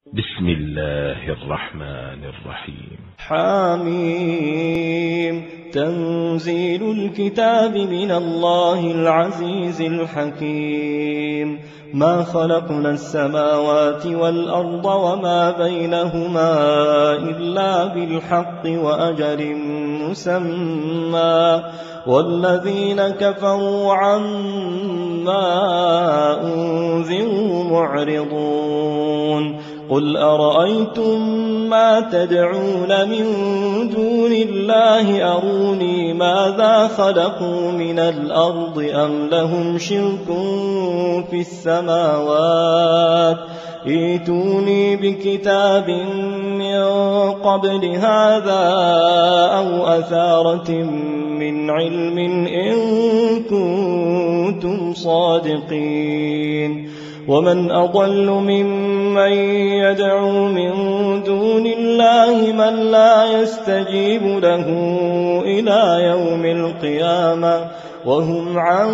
بسم الله الرحمن الرحيم حاميم تنزيل الكتاب من الله العزيز الحكيم ما خلقنا السماوات والأرض وما بينهما إلا بالحق وأجل مسمى والذين كفروا عما أنذروا معرضون قل أرأيتم ما تدعون من دون الله أروني ماذا خلقوا من الأرض أم لهم شرك في السماوات ائتوني بكتاب من قبل هذا أو أثارة من علم إن كنتم صادقين ومن أضل ممن يدعو من دون الله من لا يستجيب له إلى يوم القيامة وهم عن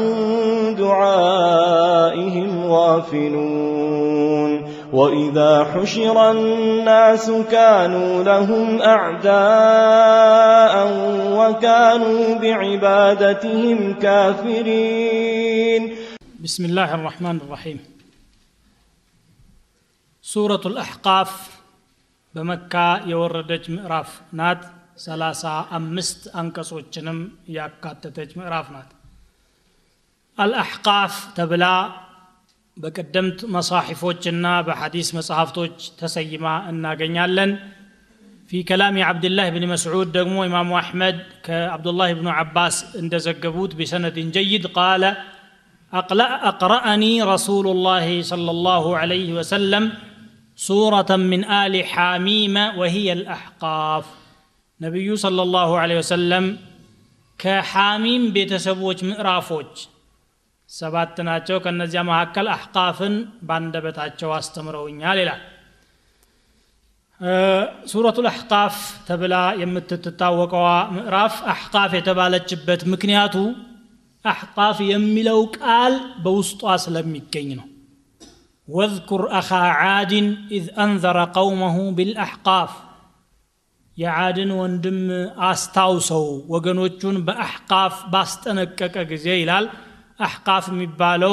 دعائهم غافلون وإذا حشر الناس كانوا لهم أعداء وكانوا بعبادتهم كافرين. بسم الله الرحمن الرحيم. سورة الأحقاف بمكة يوردج مئراف نات 35 አንቀጾችንም ያካተተች ምዕራፍ ናት። الأحقاف تبلا በቀደምት መሳሒፎችና በሐዲስ መጽሐፍቶች ተሰይማ እናገኛለን። في كلام عبد الله بن مسعود ደግሞ ኢማሙ አህመድ ከعبد الله بن عباس እንደዘገቡት بسند جيد قال أقرأني رسول الله صلى الله عليه وسلم سورة من آل حاميم وهي الأحقاف. نبي صلى الله عليه وسلم كحاميم بيتسبوج مئرافوج سبات ناتشو كنزيا مهكال أحقافن باندبتاتشو استمروينيا للا. سورة الأحقاف تبلا يمتتتاوقوا مئراف أحقاف يتبالت جبت مكنياتو أحقاف يميلو قال بوسطو أسلم يكينو واذكر أخا عاد إذ أنذر قومه بالأحقاف. يا عادن وندم أستاوسو وغنوچون بأحقاف باستنكك جزيلال أحقاف مبالو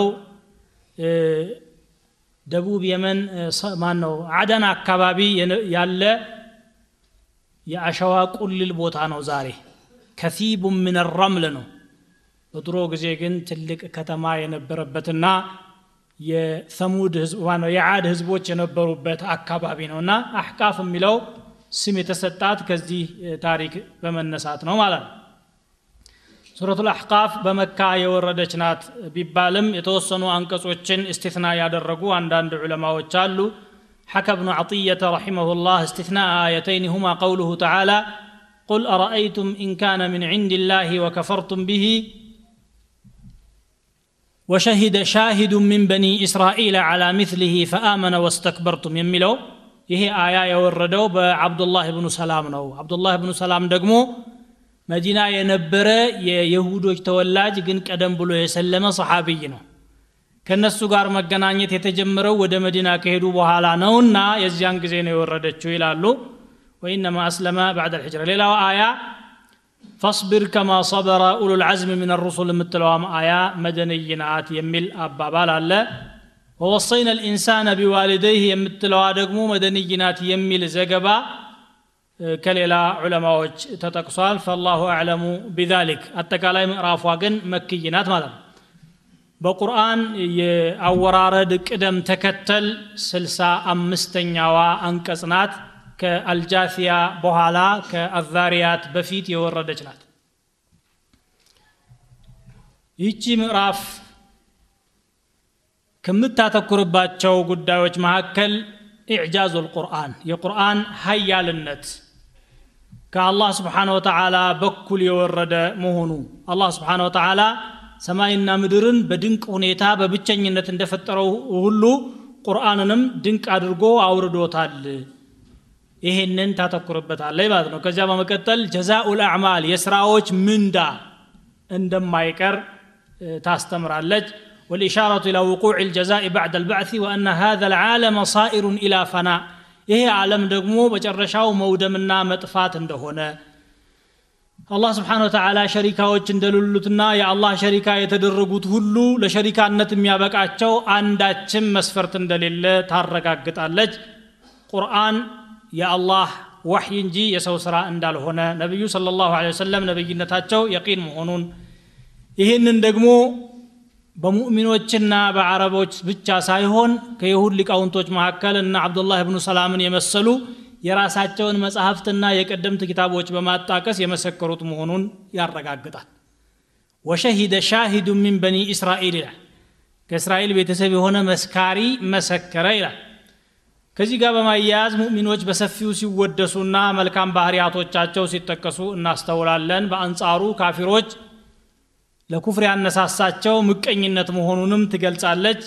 دبوب يمن مانو عدن أكبابي يالا يا أشواق كل البوتانو زاري كثيب من الرمل نو بدرو جزيجن تلك كتما ينبربتنا የሰሙድ ህዝብ ዋናው የዓድ ህዝቦች የነበሩበት አካባቢ ነውና አህቃፍ የሚለው ስም የተሰጣት ከዚህ ታሪክ በመነሳት ነው ማለት ነው። ሱረቱል አህቃፍ በመካ የወረደች ናት ቢባልም የተወሰኑ አንቀጾችን እስቲስና ያደረጉ አንዳንድ ዑለማዎች አሉ። حكى ابن عطية رحمه الله استثناء آيتين هما قوله تعالى قل أرأيتم إن كان من عند الله وكفرتم به وشهد شاهد من بني إسرائيل على مثله فآمن واستكبرتم يميلو يهي آية يوردو بعبد الله بن سلام نو. عبد الله بن سلام دقمو مدينة ينبره يهودو يتولاج جن قدم بلو يسلم صحابي نو. كنسو غار مغنانيت يتجمرو ود مدينة كهدو بحالا نونا يزيان غزين يوردچو يلالو وإنما أسلم بعد الحجرة. ليلا آية فاصبر كما صبر أولو العزم من الرسل متلوام آية مدنينات يميل أبابال الله. ووصينا الإنسان بوالديه يمتلوا دقمو مدنينات يميل زقبا كليلا علماء تتقصال فالله أعلم بذلك. التكالي مئراف واقن مكينات ماذا بقرآن أورارد قدم تكتل سلسا أمستنياوا أنكسنات كالجاثية بوهالا كالذاريات بفيت يوردج نات. يجي مئراف ከምታተኩርባቸው ጉዳዮች መካከል إعجاز القرآن የቁርአን ሀያልነት ከአላህ Subhanahu Wa Ta'ala በኩል የወረደ መሆኑ አላህ Subhanahu Wa Ta'ala ሰማይና ምድርን በድንቅ ሁኔታ በብቸኝነት እንደፈጠረው ሁሉ ቁርአንንም ድንቅ አድርጎ አውርዶታል። ይሄንን ታተኩርበታለህ ማለት ነው። ከዚያ በመቀጠል ጀዛኡል አዕማል የሥራዎች ምንዳ እንደማይቀር ታስተምራለች። والإشارة إلى وقوع الجزاء بعد البعث وأن هذا العالم صائر إلى فناء ይሄ ዓለም ደግሞ በጨረሻው መውደምና መጥፋት እንደሆነ አላህ Subhanahu Wa Ta'ala ሸሪካዎች እንደሌሉትና የአላህ ሸሪካ የተደረጉት ሁሉ ለሸሪካነት የሚያበቃቸው አንዳችም መስፈርት እንደሌለ ታረጋግጣለች ቁርአን የአላህ ወህይ እንጂ የሰው ስራ እንዳልሆነ ነብዩ ሰለላሁ ዐለይሂ ወሰለም ነብይነታቸው የቂን መሆኑን ይሄንን ደግሞ በሙእሚኖችና በአረቦች ብቻ ሳይሆን ከይሁድ ሊቃውንቶች መካከል እና አብዱላህ ኢብኑ ሰላምን የመሰሉ የራሳቸውን መጽሐፍትና የቀደምት ኪታቦች በማጣቀስ የመሰከሩት መሆኑን ያረጋግጣል ወሸሂደ ሻሂዱ ሚን በኒ እስራኤል ከእስራኤል ቤተሰብ የሆነ መስካሪ መሰከረ ይላል ከዚህ ጋር በማያያዝ ሙእሚኖች በሰፊው ሲወደሱና መልካም ባህሪያቶቻቸው ሲጠቀሱ እናስተውላለን በአንጻሩ ካፊሮች ለኩፍር ያነሳሳቸው ምቀኝነት መሆኑንም ትገልጻለች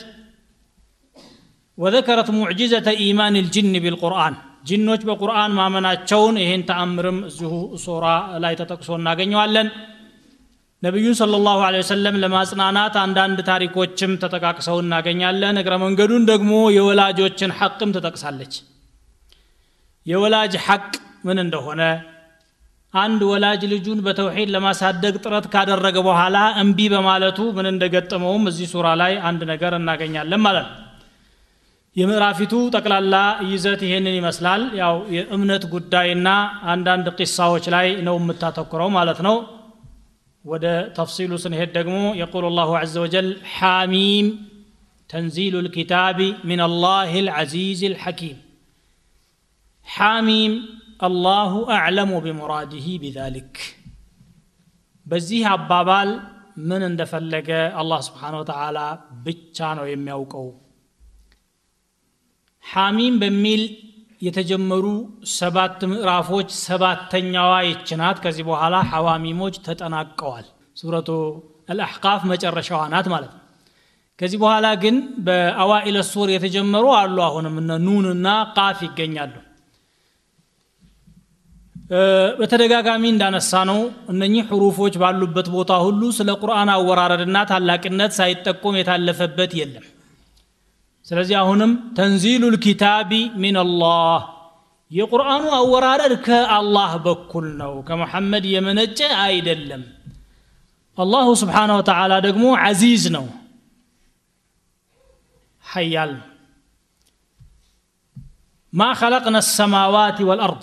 وذكرت معجزة إيمان الجن بالقرآن ጅኖች በቁርአን ማመናቸውን ይሄን ተአምርም እዚሁ ሱራ ላይ ተጠቅሶ እናገኘዋለን ነብዩ ሰለላሁ ዐለይሂ ወሰለም ለማጽናናት አንዳንድ ታሪኮችም ተጠቃቅሰው እናገኛለን እግረ መንገዱን ደግሞ የወላጆችን ሐቅም ተጠቅሳለች የወላጅ ሐቅ ምን እንደሆነ አንድ ወላጅ ልጁን በተውሂድ ለማሳደግ ጥረት ካደረገ በኋላ እንቢ በማለቱ ምን እንደገጠመውም እዚህ ሱራ ላይ አንድ ነገር እናገኛለን ማለት ነው የምዕራፊቱ ጠቅላላ ይዘት ይሄንን ይመስላል ያው የእምነት ጉዳይና አንዳንድ ቂሳዎች ላይ ነው የምታተኩረው ማለት ነው ወደ ተፍሲሉ ስንሄድ ደግሞ يقول الله عز وجل حاميم تنزيل الكتاب من الله العزيز الحكيم حاميم الله أعلم بمراده بذلك በዚህ አባባል ምን እንደፈለገ አላህ Subhanahu Wa Ta'ala ብቻ ነው የሚያውቀው حاميم በሚል የተጀመሩ 7 ምዕራፎች 7ኛዋ ይችናት ከዚህ በኋላ ሐዋሚሞች ተጠናቀዋል ሱረቱ አልአህቃፍ መጨረሻዋ ናት ማለት ነው ከዚህ በኋላ ግን በአዋኢል ሱር የተጀመሩ አሉ አሁንም እነ ኑንና ቃፍ ይገኛሉ በተደጋጋሚ እንዳነሳ ነው እነኚህ ሁሩፎች ባሉበት ቦታ ሁሉ ስለ ቁርአን አወራረድና ታላቅነት ሳይጠቆም የታለፈበት የለም ስለዚህ አሁንም ተንዚሉል ኪታቢ ሚነላህ የቁርአኑ አወራረድ ከአላህ በኩል ነው ከመሐመድ የመነጨ አይደለም አላሁ Subhanahu Wa Ta'ala ደግሞ አዚዝ ነው ሐያል ما خلقنا السماوات والأرض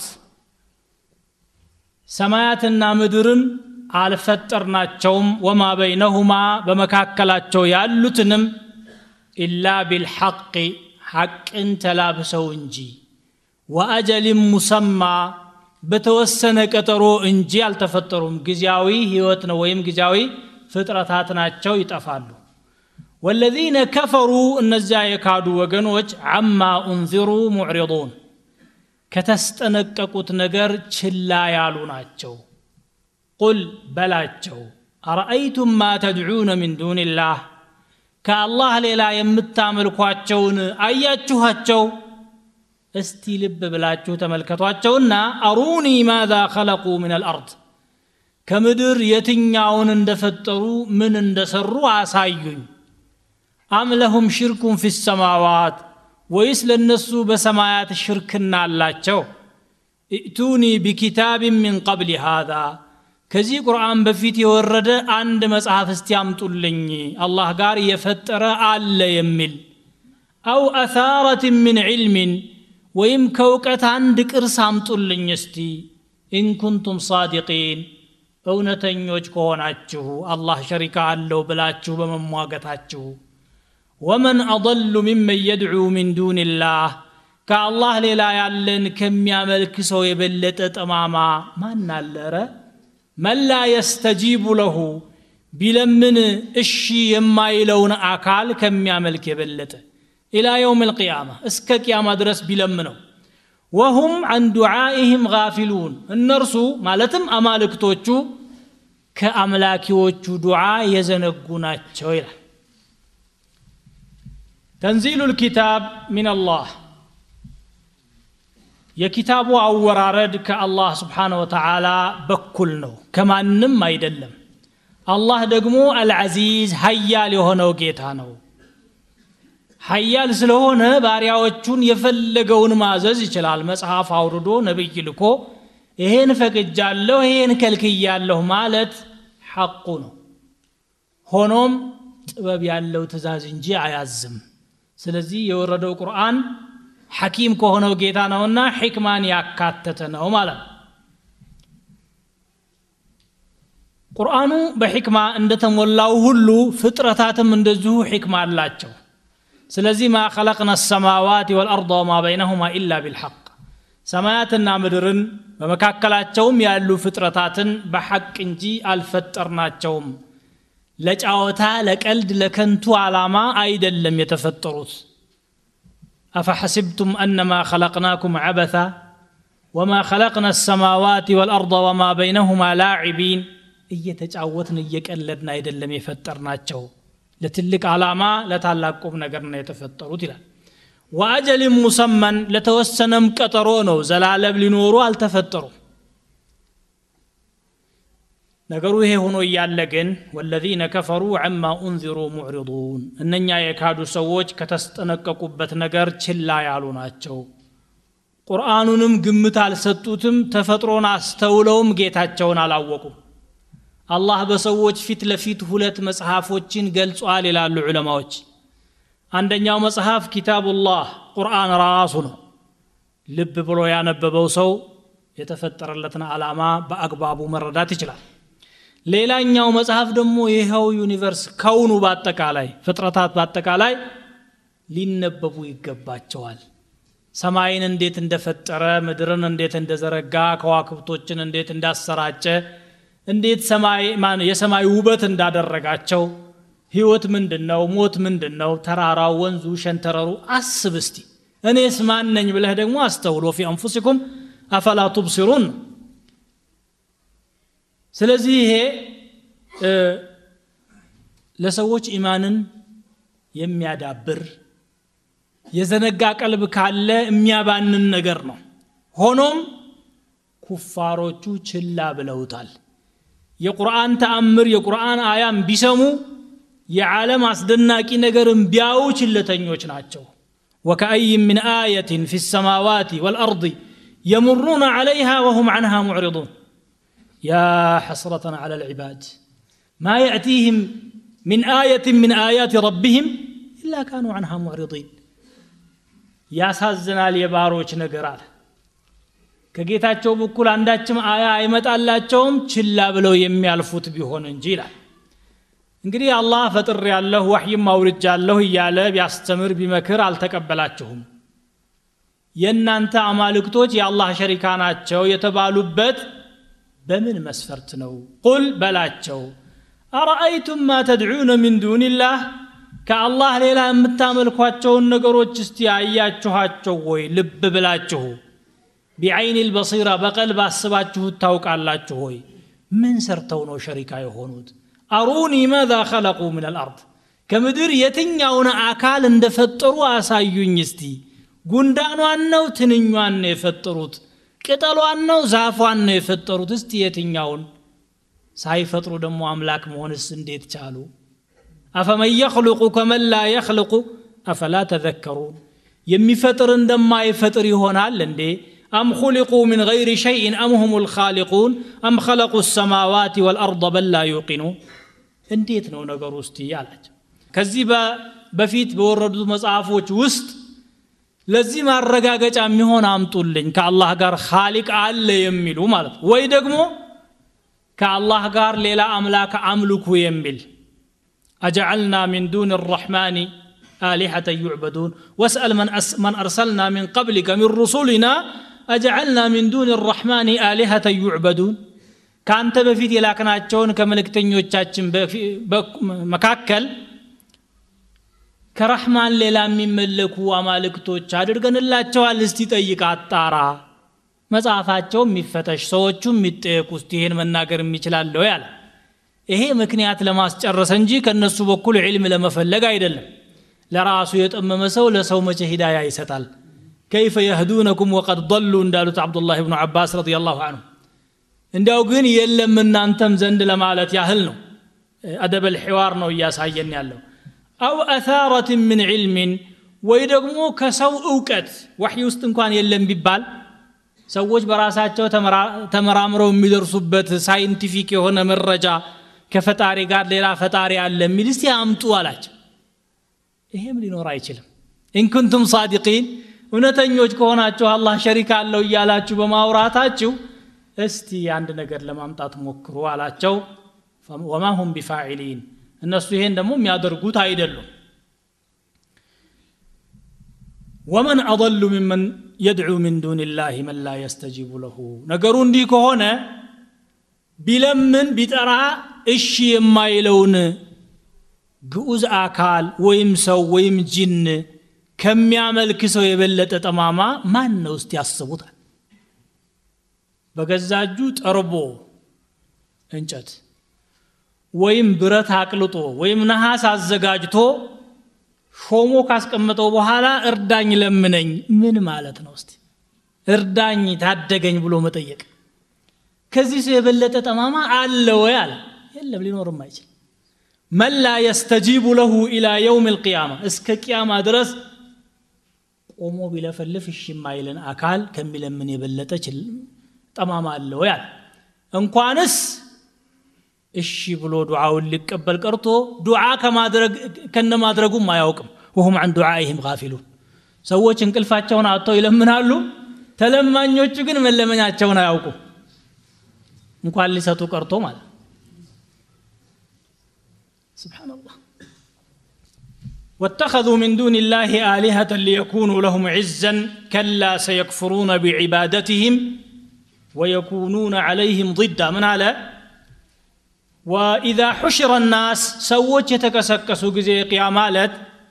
ሰማያትና ምድርን አልፈጠርናቸውም وما بينهما በመካከላቸው ያሉትንም إلا بالحق حق تلابسو انجي وأجل مسمى بتوسن قطرو انجي التفطرون غزياوي هيوتنا ويم غزياوي فطرتاتناچو يطفالو والذين كفروا النزا يكادوا وغنوچ عما انذروا معرضون ከተስጠነቀቁት ነገር ችላ ያሉ ናቸው قل بلاچو أرأيتم ما تدعون من دون الله ከአላህ ሌላ የምታመልኳቸውን አያችኋቸው እስቲ ልብ ብላችሁ ተመልከቷቸውና አሩኒ ማذا خلقوا من الارض ከምድር የትኛውን እንደፈጠሩ ምን እንደሰሩ አሳዩኝ አም ለሁም ሽርኩን في السماوات ወይስ ለነሱ በሰማያት ሽርክና አላቸው ائتوني بكتاب من قبل هذا ከዚህ ቁርአን በፊት የወረደ አንድ መጽሐፍ እስቲ አምጡልኝ አላህ ጋር የፈጠረ አለ የሚል አው አثارة من علم ወይም ከውቀት አንድ ቅርስ አምጡልኝ እስቲ إن كنتم صادقين እውነተኞች ከሆናችሁ አላህ ሸሪካ አለው ብላችሁ በመሟገታችሁ ومن أضل ممن يدعو من دون الله كالله ሌላ ያለን ከሚያመልክ ሰው የበለጠ ጠማማ ማን አለረ من لا يستجيب له بلمن الشي የማይለውን አካል ከሚያመልክ የበለጠ الى يوم القيامه እስከ ቂያማ ድረስ ቢለምነው وهم عن دعائهم غافلون እነርሱ ማለትም አማልክቶቹ ከአምላኪዎቹ ዱዓ የዘነጉ ናቸው ይላል تنزيل الكتاب من الله የኪታቡ አወራረድ ከአላህ Subhanahu Wa Ta'ala በኩል ነው ከማንንም አይደለም አላህ ደግሞ አልዓዚዝ ኃያል የሆነው ጌታ ነው ኃያል ስለሆነ ባሪያዎቹን የፈለገውን ማዘዝ ይችላል መጽሐፍ አውርዶ ነብይ ልኮ ይሄን ፈቅጃለሁ ይሄን ከልክያለሁ ማለት ሐቁ ነው ሆኖም ጥበብ ያለው ትእዛዝ እንጂ አያዝም ስለዚህ የወረደው ቁርአን ሐኪም ከሆነው ጌታ ነውና ሕክማን ያካተተ ነው ማለት ቁርአኑ በሕክማ እንደተሞላው ሁሉ ፍጥረታትም እንደዚሁ ሕክማ አላቸው ስለዚህ ما خلقنا السماوات والارض وما بينهما الا بالحق ሰማያትና ምድርን በመካከላቸውም ያሉ ፍጥረታትን በሐቅ እንጂ አልፈጠርናቸውም ለጫወታ ለቀልድ ለከንቱ ዓላማ አይደለም የተፈጠሩት أفحسبتم أنما خلقناكم عبثا وما خلقنا السماوات والأرض وما بينهما لاعبين እየተጫወትን እየቀለድን አይደለም የፈጠርናቸው ለትልቅ ዓላማ ለታላቁም ነገር ነው የተፈጠሩት ይላል وأجل مسمى لتوسنم ቀጠሮ ነው ዘላለም ሊኖሩ አልተፈጠሩም ነገሩ ይሄ ሆኖ ያለ ግን والذين كفروا عما انذروا معرضون እነኛ የካዱ ሰዎች ከተስጠነቀቁበት ነገር ችላ ያሉ ናቸው ቁርአኑንም ግምት አልሰጡትም ተፈጥሮን አስተውለውም ጌታቸውን አላወቁም አላህ በሰዎች ፊት ለፊት ሁለት መጽሐፎችን ገልጿል ይላሉ ዑለማዎች አንደኛው መጽሐፍ ኪታቡላህ ቁርአን ራሱ ነው ልብ ብሎ ያነበበው ሰው የተፈጠረለትን ዓላማ በአግባቡ መረዳት ይችላል ሌላኛው መጽሐፍ ደግሞ ይሄው ዩኒቨርስ ከውኑ በአጠቃላይ ፍጥረታት በአጠቃላይ ሊነበቡ ይገባቸዋል ሰማይን እንዴት እንደፈጠረ ምድርን እንዴት እንደዘረጋ ከዋክብቶችን እንዴት እንዳሰራጨ እንዴት የሰማይ ውበት እንዳደረጋቸው ህይወት ምንድነው ሞት ምንድነው ተራራው ወንዙ ሸንተረሩ አስብ እስቲ እኔስ ማን ነኝ ብለህ ደግሞ አስተውሎ في انفسكم افلا تبصرون ስለዚህ ይሄ ለሰዎች ኢማንን የሚያዳብር የዘነጋ ቀልብ ካለ የሚያባንን ነገር ነው ሆኖም ኩፋሮቹ ችላ ብለውታል የቁርአን ተአምር የቁርአን አያም ቢሰሙ የዓለም አስደናቂ ነገርን ቢያዩ ችለተኞች ናቸው وكأي من آية في السماوات والأرض يمرون عليها وهم عنها معرضون يا حسرة على العباد ما يأتيهم من آية من آيات ربهم إلا كانوا عنها معرضين يا سازنا اليباروች ነገራል ከጌታቸው በኩል አንዳችም አያ አይመጣላቸውም ችላ ብለው የሚያልፉት ቢሆን እንጂ ይላል እንግዲህ አላህ ፈጥር ያለው ወህይም አውርጃለሁ ይያለ ቢያስተምር ቢመክር አልተቀበላችሁም የናንተ አማልክቶች የአላህ ሸሪካ ናቸው የተባሉበት በምን መስፈርት ነው ቁል በላቸው አራአይቱም ማ ተድዑነ ሚን ዱንላህ ከአላህ ሌላ የምታመልኳቸውን ነገሮች እስቲ አያችኋቸው ወይ ልብ ብላችሁ بعين البصيرة بقلب አስባችሁ ታውቃላችሁ ወይ ምን ሰርተው ነው ሸሪካ የሆኑት አሩኒ ماذا خلقوا من الارض ከምድር የትኛውን አካል እንደፈጠሩ አሳዩኝ እስቲ ጉንዳኗን ነው ትንኛዋን ነው የፈጠሩት ቅጠሏን ነው ዛፏን ነው የፈጠሩት እስቲ የትኛውን ሳይፈጥሩ ደግሞ አምላክ መሆንስ እንዴት ቻሉ አፈመን يخلق كمن لا يخلق افلا تذكرون የሚፈጥር እንደማይፈጥር ይሆናል እንዴ أم خلقوا من غير شيء أم هم الخالقون أم خلقوا السماوات والأرض بل لا يوقنون እንዴት ነው ነገሩ እስቲ ያላች ከዚህ በፊት በወረዱት መጽሐፎች ውስጥ ለዚህ ማረጋገጫ የሚሆን አምጡልኝ ከአላህ ጋር ኻሊቅ አለ የሚሉ ማለት ወይ ደግሞ ከአላህ ጋር ሌላ አምላክ አምልኩ የሚል أجعلنا من دون الرحمن آلهة يعبدون واسأل من أرسلنا من قبلك من رسلنا أجعلنا من دون الرحمن آلهة يعبدون كانت بفيت يلاكناچون ከመልእክተኞቻችን መካከል ከረህማን ሌላ የሚመለኩ አማልክቶች አድርገንላቸዋል እስቲ ጠይቅ አጣራ መጽሐፋቸው የሚፈተሽ ሰዎቹ የሚጠየቁ እስቲ ይሄን መናገር የሚችላለው ያለ ይሄ ምክንያት ለማስጨረስ እንጂ ከነሱ በኩል ዒልም ለመፈለግ አይደለም ለራሱ የጠመመ ሰው ለሰው መቼ ሂዳያ ይሰጣል كيف يهدونكم وقد ضلوا እንዳሉት አብዱላህ ኢብኑ አባስ ረዲየላሁ ዐንሁ እንዳው ግን የለም እናንተም ዘንድ ለማለት ያህል ነው አደብ الحوار ነው ያሳየን ያለው أو أثارة من علم ወይ ደግሞ ከሰው ዕውቀት ወህይ ውስጥ እንኳን የለም ቢባል ሰዎች በራሳቸው ተመራምረው የሚደርሱበት ሳይንቲፊክ የሆነ መረጃ ከፈጣሪ ጋር ሌላ ፈጣሪ አለ የሚል እስቲ አምጡ አላቸው ይሄም ሊኖር አይችልም ኢን ኩንቱም صادقين እውነተኞች ከሆናችሁ አላህ ሸሪክ አለው ይያላችሁ በማውራታችሁ እስቲ አንድ ነገር ለማምጣት ሞክሩ አላቸው وما هم بفاعلين እነሱ ይሄን ደግሞ የሚያደርጉት አይደሉም ومن اضل ممن يدعو من دون الله من لا يستجيب له ነገሩ እንዲህ ከሆነ ቢለምን ቢጠራ እሺ የማይለውን ግዑዝ አካል ወይም ሰው ወይም ጂን ከሚያመልክ ሰው የበለጠ ጠማማ ማን ነው እስቲ ያስቡታል በገዛጁ ጠርቦ እንጨት ወይም ብረት አቅልጦ ወይም ነሐስ አዘጋጅቶ ሾሞ ካስቀመጠው በኋላ እርዳኝ ለምነኝ ምን ማለት ነው እስቲ እርዳኝ ታደገኝ ብሎ መጠየቅ ከዚህ ሰው የበለጠ ጠማማ አለ ወይ አለ የለም ሊኖርም አይችል من لا يستجيب له الى يوم القيامه እስከ ቂያማ ድረስ ቆሞ ቢለፈልፍ እሺ ማይለን አካል ከሚለምን የበለጠ ጠማማ አለ ወይ አለ እንኳንስ እሺ ብሎ ዱዓውን ሊቀበል ቀርቶ ዱዓ ከነማድረጉም አያውቅም وهم عن دعائهم غافلون ሰዎች እንቅልፋቸውን አጥተው ይለምናሉ ተለማኞቹ ግን መለመኛቸውን አያውቁም እንኳን ሊሰጡ ቀርቶ ማለት سبحان الله واتخذوا من دون الله آلهة ليكونوا لهم عزا كلا سيكفرون بعبادتهم ويكونون عليهم ضدا من على وإذا حشر الناس سوّت يتكسكسوا جزي قيامالت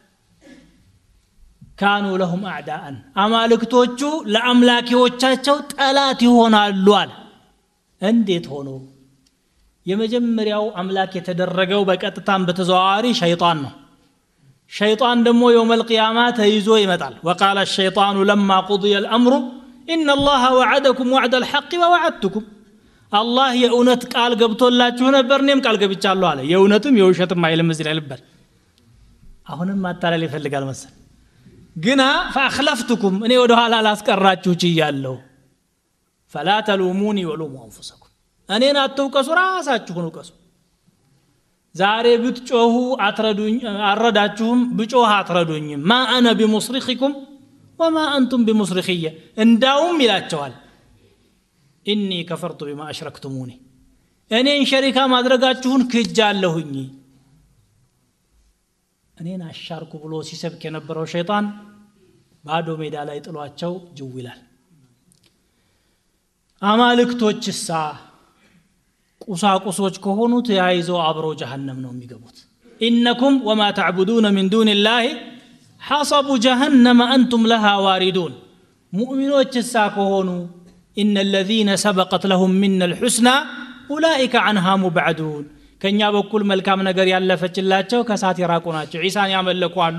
كانوا لهم أعداء أمالك توجو لأملاكي وچاچو تلاتي هنا اللوال انديت هونو يمجمرياو أملاك يتدرقوا بكتتان بتزواري شيطان شيطان دمو يوم القيامات يزو يمتال وقال الشيطان لما قضي الأمر إن الله وعدكم وعد الحق ووعدتكم الله يونت قال قبطولاچو نبرنيم قال قبيچالو على يونتم يوشتم ما يلمزل يلبل አሁንም ማታለል ይፈልጋል መሰል ግና فاخلفتكم እኔ ወደ ኋላ ላስቀራችሁ ችያለሁ فلا تلوموني ولوموا انفسكم እኔን አትውቀሱ ራሳችሁን ውቀሱ ዛሬ ብትጮሁ አረዳችሁም ብጮህ አትረዱኝም ما انا بمصرخكم وما انتم بمصرخيه እንዳውም ይላቸዋል إني كفرت بما أشركتموني እኔን ሸሪካ ማድረጋችሁን ክጃለሁኝ እኔን አሻርኩ ብሎ ሲሰብክ የነበረው ሸይጣን ባዶ ሜዳ ላይ ጥሏቸው ጅው ይላል አማልክቶችሳ ቁሳቁሶች ከሆኑ ተያይዘው አብረው ጀሃነም ነው የሚገቡት إنكم وما تعبدون من دون الله حصب جهنم أنتم لها واردون ሙእሚኖችሳ ከሆኑ إن الذين سبقت لهم من الحسنى أولئك عنها مبعدون ከኛ በኩል መልካም ነገር ያለፈችላቸው ከሳት ይራቁ ናቸው ኢሳን ያመለኩ አሉ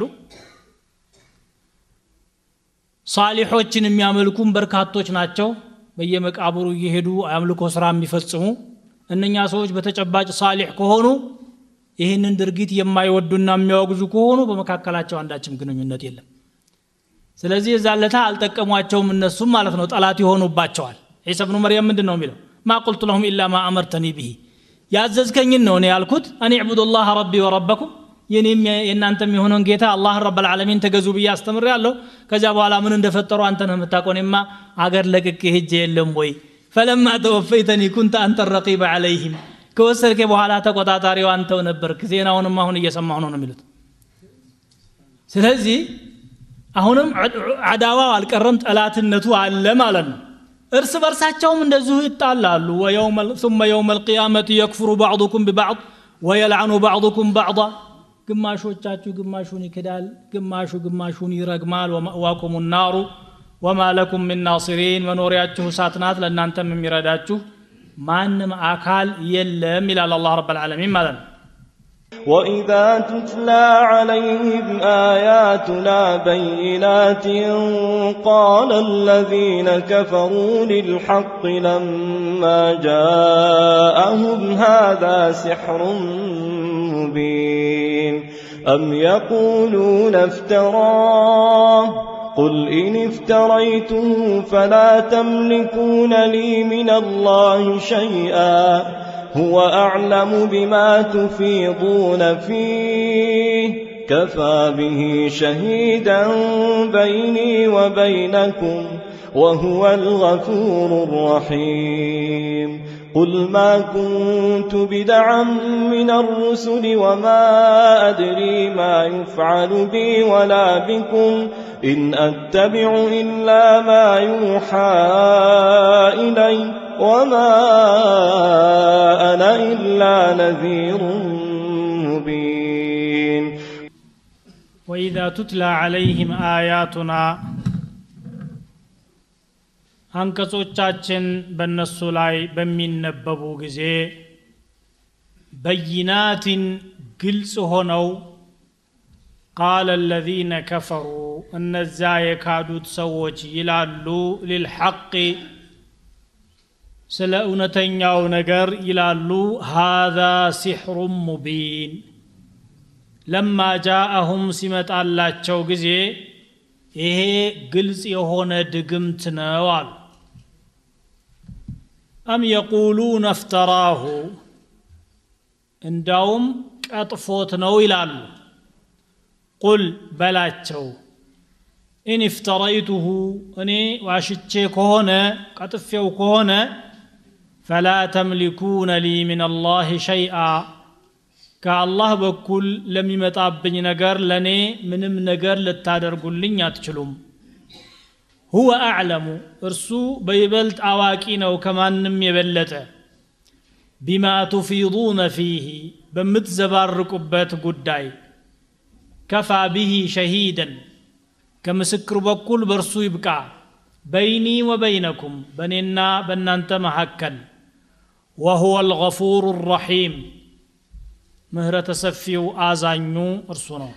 ሷሊሖችን የሚያመልኩም በርካቶች ናቸው በየመቃብሩ እየሄዱ አምልኮ ስራ የሚፈጽሙ እነኛ ሰዎች በተጨባጭ ሷሊሕ ከሆኑ ይህንን ድርጊት የማይወዱና የሚያወግዙ ከሆኑ በመካከላቸው አንዳችም ግንኙነት የለም ስለዚህ ዛለታ አልተቀሟቸውም እነሱም ማለት ነው ጠላት ይሆኑባቸዋል ኢሳ ኢብኑ መርየም ምንድነው የሚለው ما قلت لهم الا ما امرتني به ያዘዝከኝ ነው እኔ ያልኩት እኔ اعبدوا الله ربي وربكم የኔም የናንተም የሆነን ጌታ አላህ ረብ العالمين ተገዙ ብዬ አስተምራለሁ ከዛ በኋላ ምን እንደፈጠሩ አንተ ነህ የምታቆኔማ አገር ለቅቄ ሄጄ የለም ወይ فلما توفيتني كنت انت الرقيب عليهم ከወሰድከ በኋላ ተቆጣጣሪው አንተው ነበርክ ዜናውንም አሁን እየሰማሁ ነው የሚሉት ስለዚህ አሁንም አዳዋው አልቀረም ጠላትነቱ አለ ማለት ነው እርስ በርሳቸውም እንደዚሁ ይጣላሉ ثم يوم القيامه يكفر بعضكم ببعض ويلعن بعضكم بعضا ግማሾቻችሁ ግማሹን ይከዳል ግማሹን ይረግማል ومأواكم النار وما لكم من ناصرين መኖሪያችሁ እሳት ናት ለእናንተም የሚረዳችሁ ማንም አካል የለም ይላል አላህ ረብ العالمين ማለት ነው وإذا تتلى عليهم آياتنا بينات قال الذين كفروا للحق لما جاءهم هذا سحر مبين أم يقولون افتراه قل إن افتريته فلا تملكون لي من الله شيئا هو أعلم بما تفيضون فيه كفى به شهيدا بيني وبينكم وهو الغفور الرحيم قل ما كنت بدعا من الرسل وما أدري ما يفعل بي ولا بكم إن أتبع إلا ما يوحى إلي وما أنا إلا نذير مبين وإذا تتلى عليهم آياتنا አንቀጾቻችን በእነሱ ላይ በሚነበቡ ጊዜ በይናትን ግልጽ ሆነው قال الذين كفروا እነዛ የካዱት ሰዎች ይላሉ للحق ስለ እውነተኛው ነገር ይላሉ هذا سحر مبين لما جاءهم ሲመጣላቸው ጊዜ ይሄ ግልጽ የሆነ ድግምት ነው አሉ أم يقولون افتراه እንዳውም ቀጥፎት ነው ይላሉ قل በላቸው إن افتريته እኔ ዋሽቼ ከሆነ ቀጥፌው ከሆነ فلا تملكون لي من الله شيئا ከአላህ በኩል ለሚመጣብኝ ነገር ለኔ ምንም ነገር ልታደርጉልኝ አትችሉም هو أعلم እርሱ በይበልጥ አዋቂ ነው ከማንም የበለጠ بما تفيضون فيه በምትዘባርቁበት ጉዳይ كفى به شهيدا ከምስክር በኩል በርሱ ይብቃ بيني وبينكم በኔና በእናንተ መሐከል وهو الغفور الرحيم ምህረተ ሰፊው አዛኙ እርሱ ነው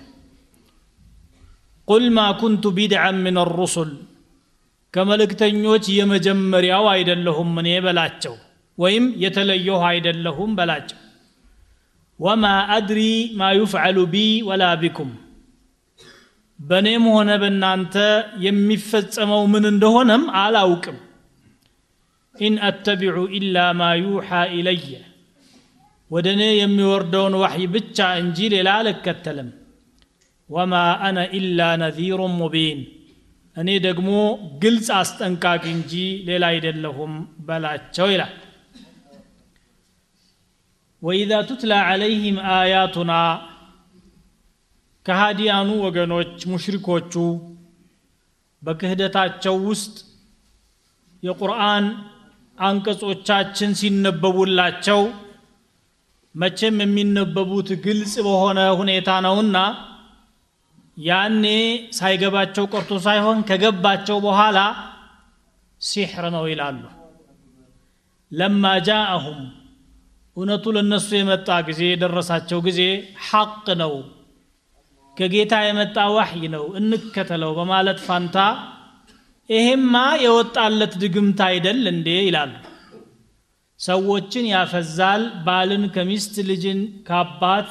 قل ما كنت بدعا من الرسل ከመልእክተኞች የመጀመሪያው አይደለሁም እኔ በላቸው ወይም የተለየሁ አይደለሁም በላቸው وما أدري ما يفعل بي ولا بكم በኔም ሆነ በእናንተ የሚፈጸመው ምን እንደሆነም አላውቅም إن أتبع إلا ما يوحى إلي ወደኔ የሚወርደውን ወህይ ብቻ እንጂ ሌላ አልከተልም وما أنا إلا نذير مبين እኔ ደግሞ ግልጽ አስጠንቃቂ እንጂ ሌላ አይደለሁም በላቸው ይላል وإذا تتلى عليهم آياتنا ከሃዲያኑ ወገኖች ሙሽሪኮቹ በክህደታቸው ውስጥ የቁርአን አንቀጾቻችን ሲነበቡላቸው መቼም የሚነበቡት ግልጽ በሆነ ሁኔታ ነውና ያኔ ሳይገባቸው ቀርቶ ሳይሆን ከገባቸው በኋላ ሲህር ነው ይላሉ لما جاءهم እውነቱ ለነሱ የመጣ ጊዜ ደረሳቸው ጊዜ ሐቅ ነው ከጌታ የመጣ ወህይ ነው እንከተለው በማለት ፋንታ ይሄማ የወጣለት ድግምት አይደል እንዴ ይላሉ ሰዎችን ያፈዛል ባልን ከሚስት ልጅን ከአባት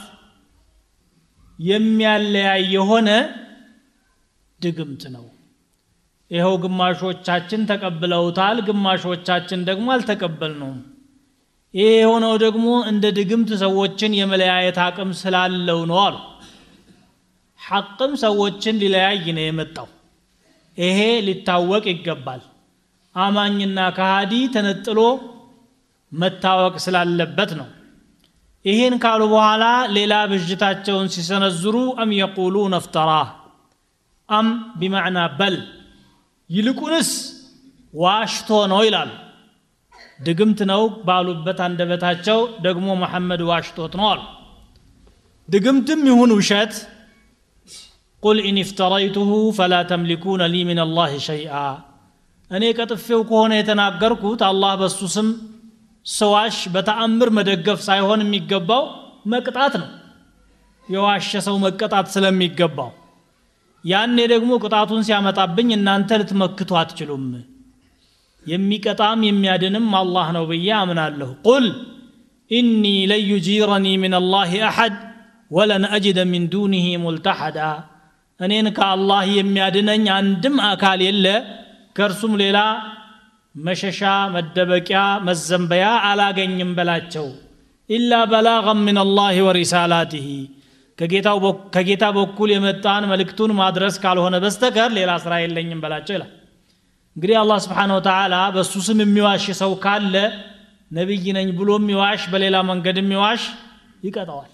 የሚያለያይ የሆነ ድግምት ነው ይሄው ግማሾቻችን ተቀብለውታል ግማሾቻችን ደግሞ አልተቀበልነውም ይሄ ሆነው ደግሞ እንደ ድግምት ሰዎችን የመለያየት አቅም ስላለው ነው አሉ ሐቅም ሰዎችን ሊለያይ ነው የመጣው ይሄ ሊታወቅ ይገባል አማኝና ከሃዲ ተነጥሎ መታወቅ ስላለበት ነው ይሄን ካሉ በኋላ ሌላ ብጅታቸውን ሲሰነዝሩ أم يقولون افتراه أم بمعنى بل ይልቁንስ ዋሽቶ ነው ይላሉ ድግምት ነው ባሉበት አንደበታቸው ደግሞ መሐመድ ዋሽቶት ነው አሉ ድግምትም ይሁን ውሸት قل إن افتريته فلا تملكون لي من الله شيئا እኔ ቀጥፌው ከሆነ የተናገርኩት አላህ በሱ ስም ሰዋሽ በተአምር መደገፍ ሳይሆን የሚገባው መቅጣት ነው የዋሸ ሰው መቀጣት ስለሚገባው ያኔ ደግሞ ቅጣቱን ሲያመጣብኝ እናንተ ልትመክቱ አትችሉም የሚቀጣም የሚያድንም አላህ ነው ብዬ አምናለሁ قل إني لن يجيرني من الله أحد ወለን አጅደ ሚን ዱኒሂ ሙልተሐዳ እኔን ከአላህ የሚያድነኝ አንድም አካል የለ ከርሱም ሌላ መሸሻ መደበቂያ መዘንበያ አላገኝም በላቸው ኢላ በላገን ሚን አላህ ወሪሳላቲሂ ከጌታ በኩል የመጣን መልእክቱን ማድረስ ካልሆነ በስተቀር ሌላ ስራ የለኝም በላቸው ይላል እንግዲህ አላህ Subhanahu Wa Ta'ala በሱ ስም የሚዋሽ ሰው ካለ ነብይ ነኝ ብሎ የሚዋሽ በሌላ መንገድ የሚዋሽ ይቀጣዋል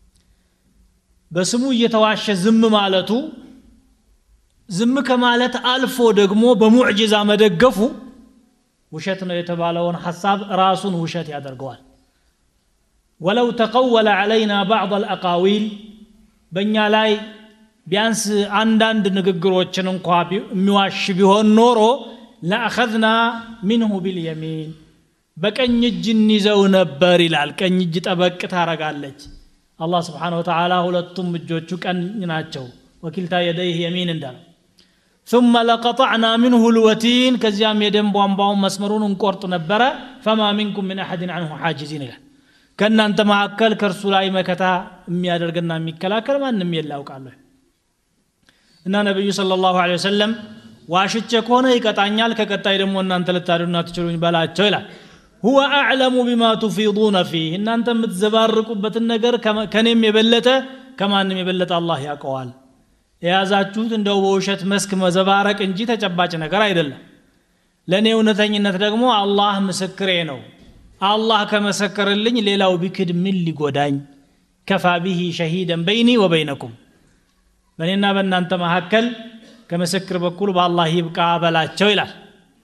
በስሙ እየተዋሸ ዝም ማለቱ ዝም ከማለት አልፎ ደግሞ በሙዕጂዛ መደገፉ ውሸት ነው የተባለውን ሐሳብ ራሱን ውሸት ያደርገዋል ولو تقول علينا بعض الاقاويل በእኛ ላይ ቢያንስ አንዳንድ ንግግሮችን እንኳን የሚዋሽ ቢሆን ኖሮ لأخذنا منه باليمين በቀኝ እጅ እንይዘው ነበር ይላል ቀኝ እጅ ጠበቅ ታረጋለች አላህ Subhanahu Wa Ta'ala ሁለቱም እጆቹ ቀኝ ናቸው ወኪልታ يديه يمين እንዳለ ثم لقطعنا منه الوتين ከዚያም የደም ቧንቧውን መስመሩን እንቆርጥ ነበር فما منكم من احد عنه حاجزين ይላል ከናንተ ማከል ከርሱ ላይ መከታ የሚያደርግና የሚከላከል ማንንም የላውቃለሁ እና ነብዩ ሰለላሁ ዐለይሂ ወሰለም ዋሽቼ ከሆነ ይቀጣኛል ከቀጣይ ደግሞ እናንተ ልታድኑና ትችሉኝ በላቸው ይላል هو اعلم بما تفيضون فيه እናንተ የምትዘባርቁበትን ነገር ከኔም የበለጠ ከማንም የበለጠ አላህ ያውቀዋል የያዛችሁት እንደው በውሸት መስክ መዘባረቅ እንጂ ተጨባጭ ነገር አይደለም ለኔ እውነተኝነት ደግሞ አላህ ምስክሬ ነው አላህ ከመሰከረልኝ ሌላው ቢክድ ምን ሊጎዳኝ كفى به شهيدا بيني وبينكم በእኔና በእናንተ መካከል ከመሰክር በኩል በአላህ ይብቃ በላቸው ይላል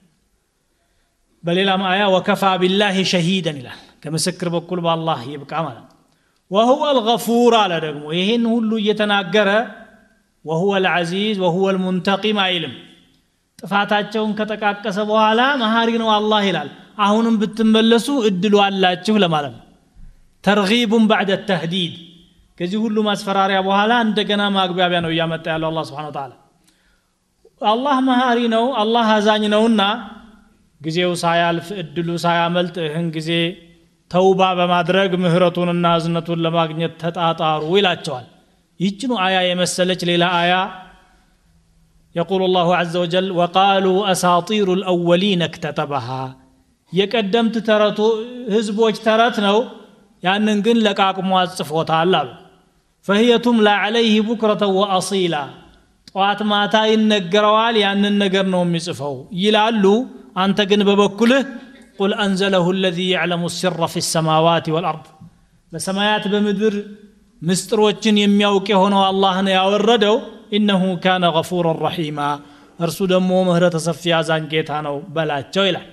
በሌላም አያ وكفى بالله شهيدا ይላል ከመሰክር በኩል በአላህ ይብቃ ማለት وهو الغفور على ደግሞ ይሄን ሁሉ እየተናገረ وهو العزيز وهو المنتقم አይልም ጥፋታቸውን ከተቃቀሰ በኋላ መሐሪ ነው አላህ ይላል አሁንም ብትመለሱ እድሉ አላችሁ ለማለት ነው ተርጊቡን بعد التهديد ከዚህ ሁሉ ማስፈራሪያ በኋላ እንደገና ማግባቢያ ነው ያመጣ ያለው አላህ Subhanahu Wa Ta'ala አላህ መሐሪ ነው አላህ አዛኝ ነውና ጊዜው ሳያልፍ እድሉ ሳያመልጥ ይህን ጊዜ ተውባ በማድረግ ምህረቱንና እዝነቱን ለማግኘት ተጣጣሩ ይላቸዋል ይህችኑ አያ የመሰለች ሌላ አያ يقول الله عز وجل وقالوا أساطير الأولين اكتتبها የቀደምት ተረቱ ህዝቦች ተረት ነው ያንን ግን ለቃቅሞ አጽፎታል አሉ فهي تملى عليه بكرة وأصيلا ጠዋት ማታ ይነገረዋል ያንን ነገር ነው የሚጽፈው ይላሉ አንተ ግን በበኩልህ قل أنزله الذي يعلم السر في السماوات والأرض በሰማያት በምድር ምስጥሮችን የሚያውቅ የሆነው አላህ ነው ያወረደው إنه كان غفورا رحيما እርሱ ደግሞ ምህረተ ሰፊ አዛኝ ጌታ ነው በላቸው ይላል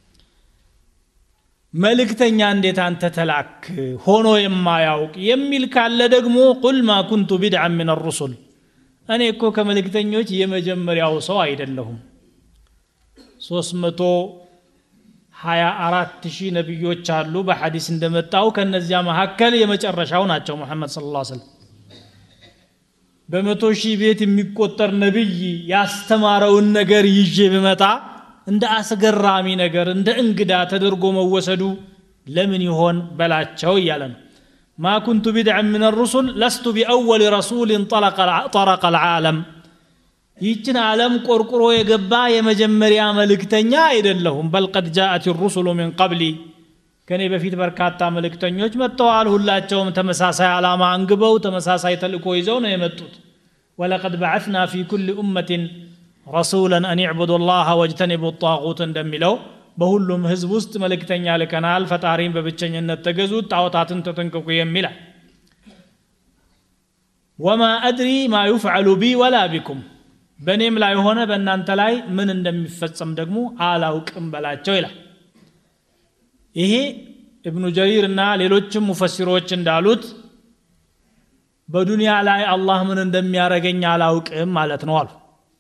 መልእክተኛ እንዴት አንተ ተላክ ሆኖ የማያውቅ የሚል ካለ ደግሞ قل ما كنت بدعا من الرسل እኔ እኮ ከመልእክተኞች የመጀመሪያው ሰው አይደለሁም 324000 ነብዮች አሉ በሐዲስ እንደመጣው ከነዚያ መሐከል የመጨረሻው ናቸው መሐመድ ሰለላሁ ዐለይሂ ወሰለም በመቶ ሺህ ቤት የሚቆጠር ነብይ ያስተማረውን ነገር ይዤ በመጣ እንደ አስገራሚ ነገር እንደ እንግዳ ተደርጎ መወሰዱ ለምን ይሆን በላቸው ይያለ ነው ما كنت بدعا من الرسل لست بأول رسول طرق العالم ይችን ዓለም ቆርቆሮ የገባ የመጀመሪያ መልእክተኛ አይደለሁም بل قد جاءت الرسل من قبلي ከኔ በፊት በርካታ መልእክተኞች መጥተዋል ሁላቸውም ተመሳሳይ ዓላማ አንግበው ተመሳሳይ ተልእኮ ይዘው ነው የመጡት ولقد بعثنا في كل أمة رسولا أن يعبدوا الله واجتنبوا الطاغوت እንደሚለው በሁሉም ህዝብ ውስጥ መልእክተኛ ልከናል ፈጣሪን በብቸኝነት ተገዙት ጣዖታትን ተጠንቀቁ የሚላል وما أدري ما يفعل بي ولا بكم በኔም ላይ ሆነ በእናንተ ላይ ምን እንደሚፈጸም ደግሞ አላውቅም በላቸው ይላል ይሄ ኢብኑ ጀሪር እና ሌሎችም ሙፈሲሮች እንዳሉት በዱንያ ላይ አላህ ምን እንደሚያረጋኝ አላውቅም ማለት ነው አሉ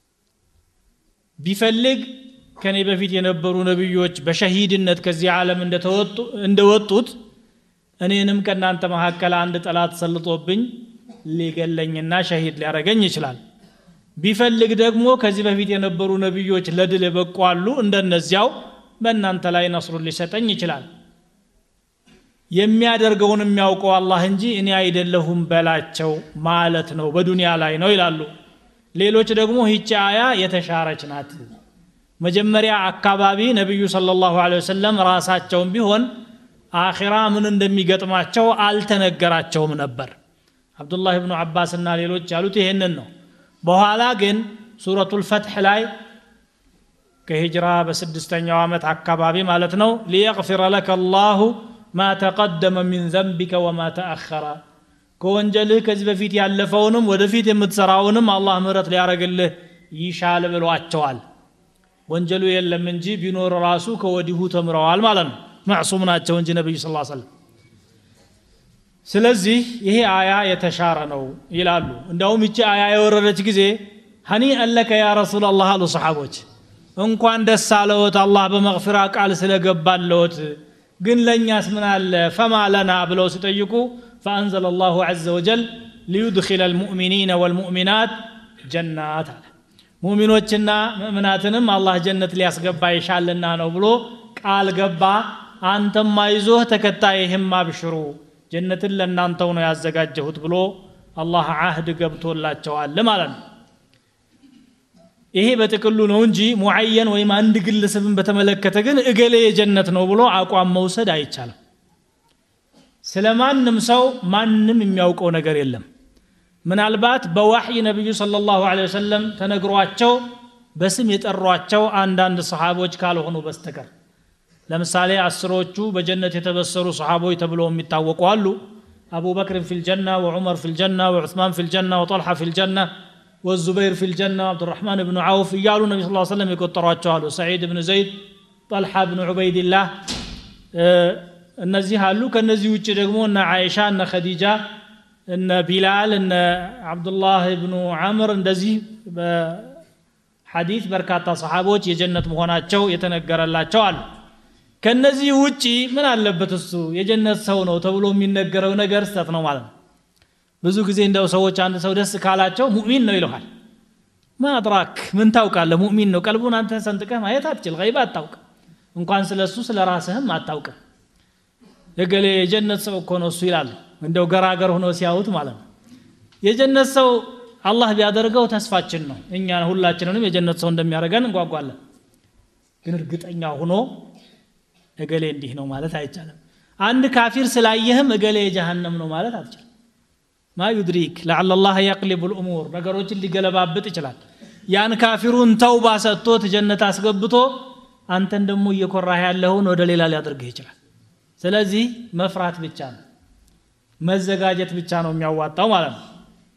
ቢፈልግ ከኔ በፊት የነበሩ ነብዮች በሸሂድነት ከዚህ ዓለም እንደወጡት እኔንም ከናንተ መሐከል አንድ ጠላት ሰልጦብኝ ሊገለኝና ሸሂድ ሊያረጋኝ ይችላል ቢፈልግ ደግሞ ከዚህ በፊት የነበሩ ነብዮች ለድል በቋሉ እንደነዚያው በእናንተ ላይ ነስሩ ሊሰጠኝ ይችላል የሚያደርገውን የሚያውቀው አላህ እንጂ እኔ አይደለሁም በላቸው ማለት ነው በዱንያ ላይ ነው ይላሉ ሌሎች ደግሞ ይህች አያ የተሻረች ናት መጀመሪያ አካባቢ ነብዩ ሰለላሁ ዐለይሂ ወሰለም ራሳቸውም ቢሆን አኺራ ምን እንደሚገጥማቸው አልተነገራቸውም ነበር አብዱላህ ኢብኑ አባስ እና ሌሎች ያሉት ይሄንን ነው በኋላ ግን ሱረቱል ፈትህ ላይ ከሂጅራ በ6ኛው ዓመት አካባቢ ማለት ነው ሊየግፊረ ለከ አላሁ ما تقدم من ذنبك وما تأخر ከወንጀልህ ከዚህ በፊት ያለፈውንም ወደፊት የምትሰራውንም አላህ ምህረት ሊያረግልህ ይሻል ብለዋቸዋል ወንጀሉ የለም እንጂ ቢኖር ራሱ ከወዲሁ ተምረዋል ማለት ነው ማዕሱም ናቸው እንጂ ነብዩ ሰለላሁ ዐለይሂ ወሰለም ስለዚህ ይሄ አያ የተሻረ ነው ይላሉ እንደውም ይቺ አያ የወረደች ጊዜ ሀኒ አለከ ያ ረሱላህ አሉ ሰሃቦች እንኳን ደስ አለዎት አላህ በመግፊራ ቃል ስለገባለዎት ግን ለኛስ ምን አለ فما لنا ብለው ሲጠይቁ فانزل الله عز وجل ليدخل المؤمنين والمؤمنات جنات ሙእሚኖችና ሙእሚናትንም አላህ ጀነት ሊያስገባ ይሻልና ነው ብሎ ቃል ገባ አንተም አይዞህ ተከታይህም አብሽሩ ጀነትን ለናንተው ነው ያዘጋጀሁት ብሎ አላህ አህድ ገብቶላቸዋል ማለት ነው ይሄ በጥቅሉ ነው እንጂ ሙአየን ወይም አንድ ግለሰብን በተመለከተ ግን እገሌ የጀነት ነው ብሎ አቋም መውሰድ አይቻልም ስለማንም ሰው ማንንም የሚያውቀው ነገር የለም ምናልባት በወህይ ነብዩ ሰለላሁ ዐለይሂ ወሰለም ተነግሯቸው በስም የጠሯቸው አንዳንድ ሰሃቦች ካልሆኑ በስተቀር ለምሳሌ አስሮቹ በጀነት የተበሰሩ ሰሃቦች ተብለው የሚታወቁ አሉ አቡ በክር ፊል ጀና ወዑመር ፊል ጀና ወዑስማን ፊል ጀና ወጠልሃ ፊል ጀና والزبير في الجنة عبد الرحمن بن عوف يالو النبي صلى الله عليه وسلم يقطروا سعيد بن زيد طلحة بن عبيد الله እነዚህ አሉ ከነዚህ ውጭ ደግሞ እና አይሻ እና ኸዲጃ እና ቢላል እና አብዱላህ ኢብኑ ዑመር እንደዚህ በሐዲስ በርካታ ሰሃቦች የጀነት መሆናቸው የተነገረላቸው አሉ ከነዚህ ውጪ ምን አለበት እሱ የጀነት ሰው ነው ተብሎ የሚነገረው ነገር ስተት ነው ማለት ነው ብዙ ጊዜ እንደው ሰዎች አንድ ሰው ደስ ካላቸው ሙእሚን ነው ይልሃል ማድራክ ምን ታውቃለህ ሙእሚን ነው ቀልቡን አንተ ሰንጥቀህ ማየት አትችል ገይባ አታውቅ እንኳን ስለሱ ስለራስህም አታውቅ የገሌ የጀነት ሰው እኮ ነው እሱ ይላል እንደው ገራገር ሆኖ ሲያውት ማለት ነው የጀነት ሰው አላህ ቢያደርገው ተስፋችን ነው እኛ ሁላችንንም የጀነት ሰው እንደሚያደርገን እንጓጓለን ግን እርግጠኛ ሆኖ እገሌ እንዲህ ነው ማለት አይቻልም አንድ ካፊር ስላየህም እገሌ የጀሃነም ነው ማለት አትችልም ما يدريك لعل الله يقلب الامور ነገሮችን ሊገለባብጥ ይችላል ያን ካፊሩን ተውባ ሰጥቶት ጀነት አስገብቶ አንተን ደግሞ እየኮራህ ያለውን ወደ ሌላ ሊያደርግህ ይችላል ስለዚህ መፍራት ብቻ ነው መዘጋጀት ብቻ ነው የሚያዋጣው ማለት ነው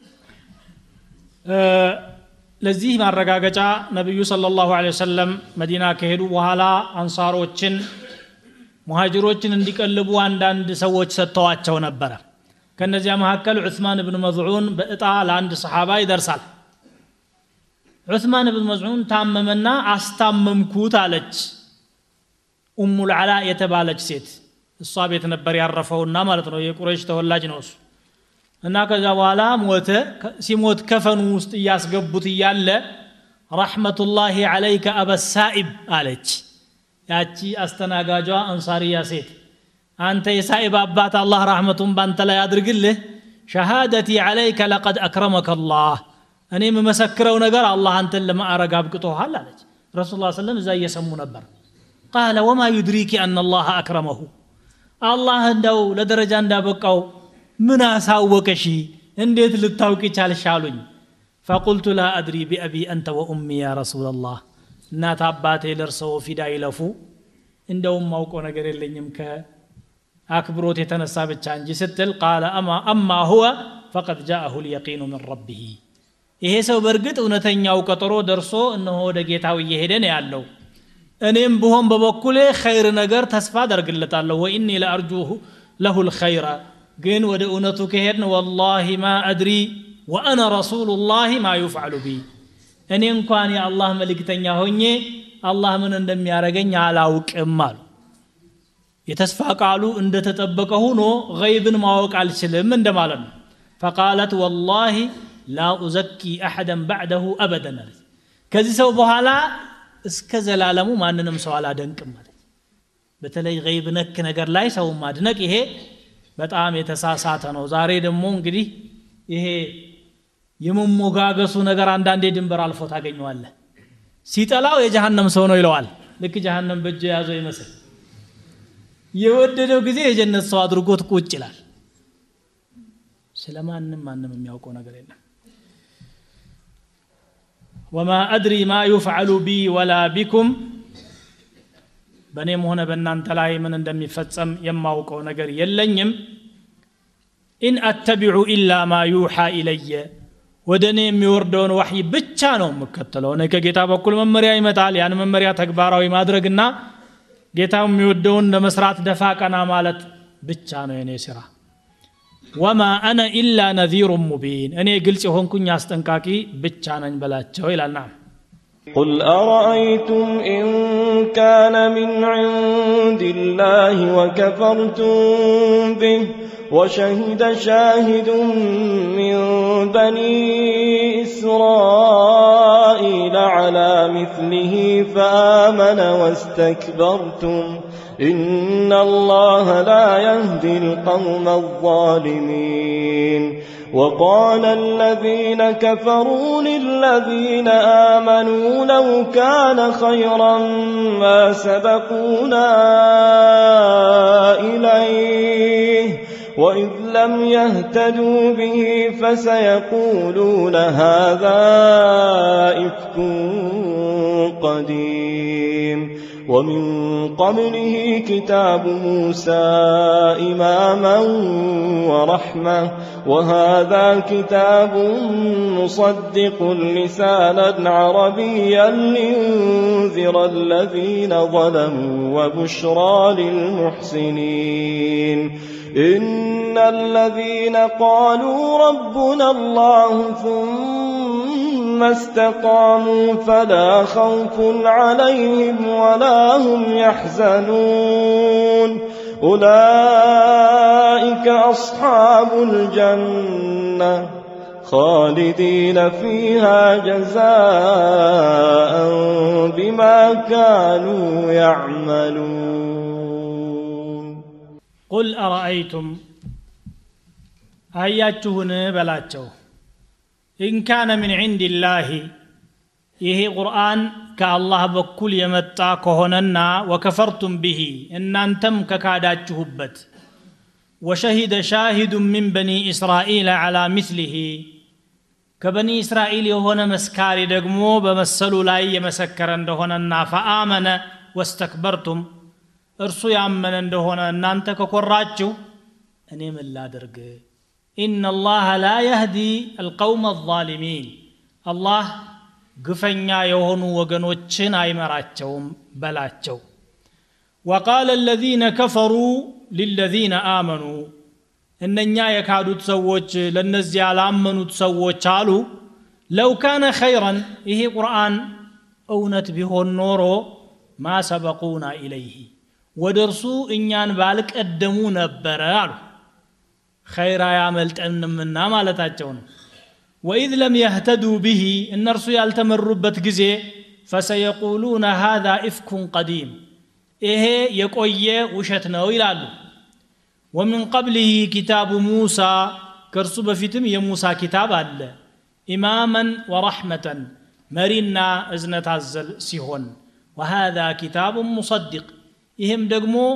ለዚህ ማረጋገጫ ነብዩ ሰለላሁ ዐለይሂ ወሰለም መዲና ከሄዱ በኋላ አንሳሮችን ሙሃጅሮችን እንዲቀልቡ አንዳንድ ሰዎች ሰጥተዋቸው ነበር ከነዚያ መሐከል ዑስማን ኢብኑ መዝዑን በእጣ ለአንድ ሰሃባ ይደርሳል ዑስማን ኢብኑ መዝዑን ታመመና አስታመምኩት አለች ኡሙል አላ የተባለች ሴት እሷ ቤት ነበር ያረፈውና ማለት ነው የቁረይሽ ተወላጅ ነው እሱ እና ከዛ በኋላ ሞተ ሲሞት ከፈኑ ውስጥ ያስገቡት ይያለ ረህመቱላሂ አለይከ አበሳኢብ አለች ያቺ አስተናጋጇ አንሳሪያ ሴት አንተ የሳኢብ አባት አላህ ረህመቱን ባንተ ላይ ያድርግልህ ሸሃደቲ አለይከ ለቀድ አክረመከ አላህ እኔ መመስክረው ነገር አላህ አንተን ለማዕረግ አብቅቶሃል አለች ረሱላህ ሰለላሁ ዐለይሂ ወሰለም እዛ እየሰሙ ነበር قال وما يدريك ان الله اكرمه الله እንደው ለደረጃ እንዳበቃው ምን አሳወቀሽ እንዴት ልታውቂ ቻልሽ አሉኝ فقلت لا ادري بابي انت وامي يا رسول الله እናት አባቴ ለርሰው ፊዳ ይለፉ እንደው ማውቀው ነገር የለኝም ከአክብሮት የተነሳ ብቻ እንጂ ስትል قال اما هو فقد جاءه اليقين من ربه ይሄ ሰው በርግጥ እውነተኛው ቀጠሮ ደርሶ እነሆ ወደ ጌታው እየሄደ ነው ያለው እኔም በሆን በበኩሌ ኸይር ነገር ተስፋ አደርግለታለሁ ወኢኒ ለአርጁሁ ለሁ الخير ግን ወደ እውነቱ ከሄድን والله ما ادري وانا رسول الله ما يفعل بي እኔ እንኳን የአላህ መልእክተኛ ሆኜ አላህ ምን እንደሚያረጋኝ አላውቅም አሉ የተስፋ ቃሉ እንደተጠበቀ ሆኖ ገይብን ማወቅ አልችልም እንደማለት ነው فقالت والله لا ازكي احدا بعده ابدا ከዚህ ሰው በኋላ እስከ ዘላለሙ ማንንም ሰው አላደንቅም ማለት በተለይ ገይብ ነክ ነገር ላይ ሰው ማድነቅ ይሄ በጣም የተሳሳተ ነው ዛሬ ደግሞ እንግዲህ ይሄ የመሞጋገሱ ነገር አንዳንዴ ድንበር አልፎ ታገኘዋለህ ሲጠላው የጀሃነም ሰው ነው ይለዋል ልክ ጀሃነም በእጅ ያዘው ይመስል የወደደው ጊዜ የጀነት ሰው አድርጎት ቁጭ ይላል ስለማንም ማንም የሚያውቀው ነገር የለም وما ادري ما يفعل بي ولا بكم በኔም ሆነ በእናንተ ላይ ምን እንደሚፈጸም የማውቀው ነገር የለኝም ان اتبع الا ما يوحى الي ወደኔ የሚወርደውን ወህይ ብቻ ነው መከተለው እኔ ከጌታ በኩል መመሪያ ይመጣል ያን መመሪያ ተግባራዊ ማድረግና ጌታው የሚወደውን ለመስራት ደፋ ቀና ማለት ብቻ ነው የኔ ስራ وما انا الا نذير مبين እኔ ግልጽ ሆንኩኝ አስጠንቃቂ ብቻ ነኝ በላቸው ይላል نعم قل أرأيتم إن كان من عند الله وكفرتم به وشهد شاهد من بني إسرائيل على مثله فآمن واستكبرتم إن الله لا يهدي القوم الظالمين وقال الذين كفروا للذين آمنوا لو كان خيرا ما سبقونا إليه وإذ لم يهتدوا به فسيقولون هذا إفك قديم ومن قبله كتاب موسى إماما ورحمة وهذا كتاب مصدق لسانا عربيا لينذر الذين ظلموا وبشرى للمحسنين إن الذين قالوا ربنا الله ثم استقاموا فلا خوف عليهم ولا هم يحزنون أولئك أصحاب الجنة خالدين فيها جزاء بما كانوا يعملون قل أرأيتم آياتهن بلاتشو إن كان من عند الله ይሄ ቁርአን ከአላህ በኩል የመጣ ከሆነና ወከፈርቱም به እናንተም ከካዳችሁበት وشهد شاهد من بني إسرائيل على مثله ከበኒ እስራኤል የሆነ መስካሪ ደግሞ በመሰሉ ላይ የመሰከረ እንደሆነና فآمن واستكبرتم እርሱ ያመነ እንደሆነ እናንተ ከኮራችሁ እኔ ምን ላድርግ إن الله لا يهدي القوم الظالمين الله ግፈኛ የሆኑ ወገኖችን አይመራቸውም በላቸው وقال الذين كفروا للذين آمنوا እነኛ የካዱት ሰዎች ለነዚያ ያላመኑት ሰዎች አሉ لو كان خيرا ይሄ ቁርአን እውነት ቢሆን ኖሮ ما سبقونا إليه ወደርሱ እኛን ባልቀደሙ ነበር አሉ خير ያመልጠንምና ማለታቸው ነው وإذ لم يهتدوا به النرس يالتمربت جزي فسيقولون هذا إفك قديم إيه يقوي وشتنا ويلالو ومن قبله كتاب موسى كرسب فتم يموسى كتاب الله إماما ورحمة مرنا أزنة الزل سيهون وهذا كتاب مصدق إهم دقمو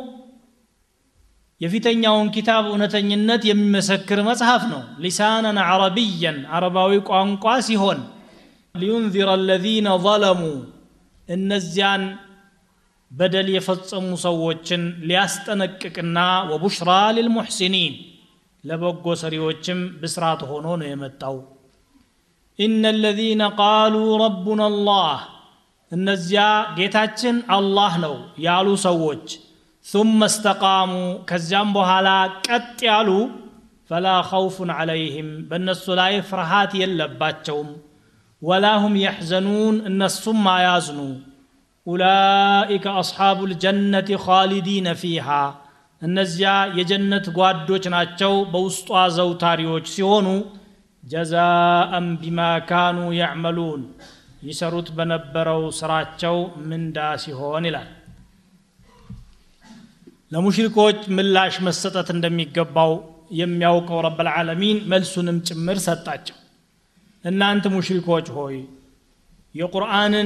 የፊተኛውን ኪታብ እውነተኝነት የሚመሰክር መጽሐፍ ነው ሊሳናን አረቢያን አረባዊ ቋንቋ ሲሆን لينذر الذين ظلموا እነዚያን በደል የፈጸሙ ሰዎችን ሊያስጠነቅቅና وبشرى للمحسنين ለበጎ ሰሪዎችም ብስራት ሆኖ ነው የመጣው إن الذين قالوا ربنا الله እነዚያ ጌታችን አላህ ነው ያሉ ሰዎች ثم استقاموا كزام بحالا قط يالو فلا خوف عليهم بالنس لا يفرحات يلباتهم ولا هم يحزنون النس ما يازنوا أولئك أصحاب الجنة خالدين فيها النزيا يجنة قوادوش ناتشو بوسطوا زوتاريوش سيهونو جزاء بما كانوا يعملون يسروت بنبرو سراتشو من دا سيهون لان ለሙሽሪኮች ምላሽ መሰጠት እንደሚገባው የሚያውቀው ረብ العالمين መልሱንም ጭምር ሰጣቸው እናንተ ሙሽሪኮች ሆይ የቁርአንን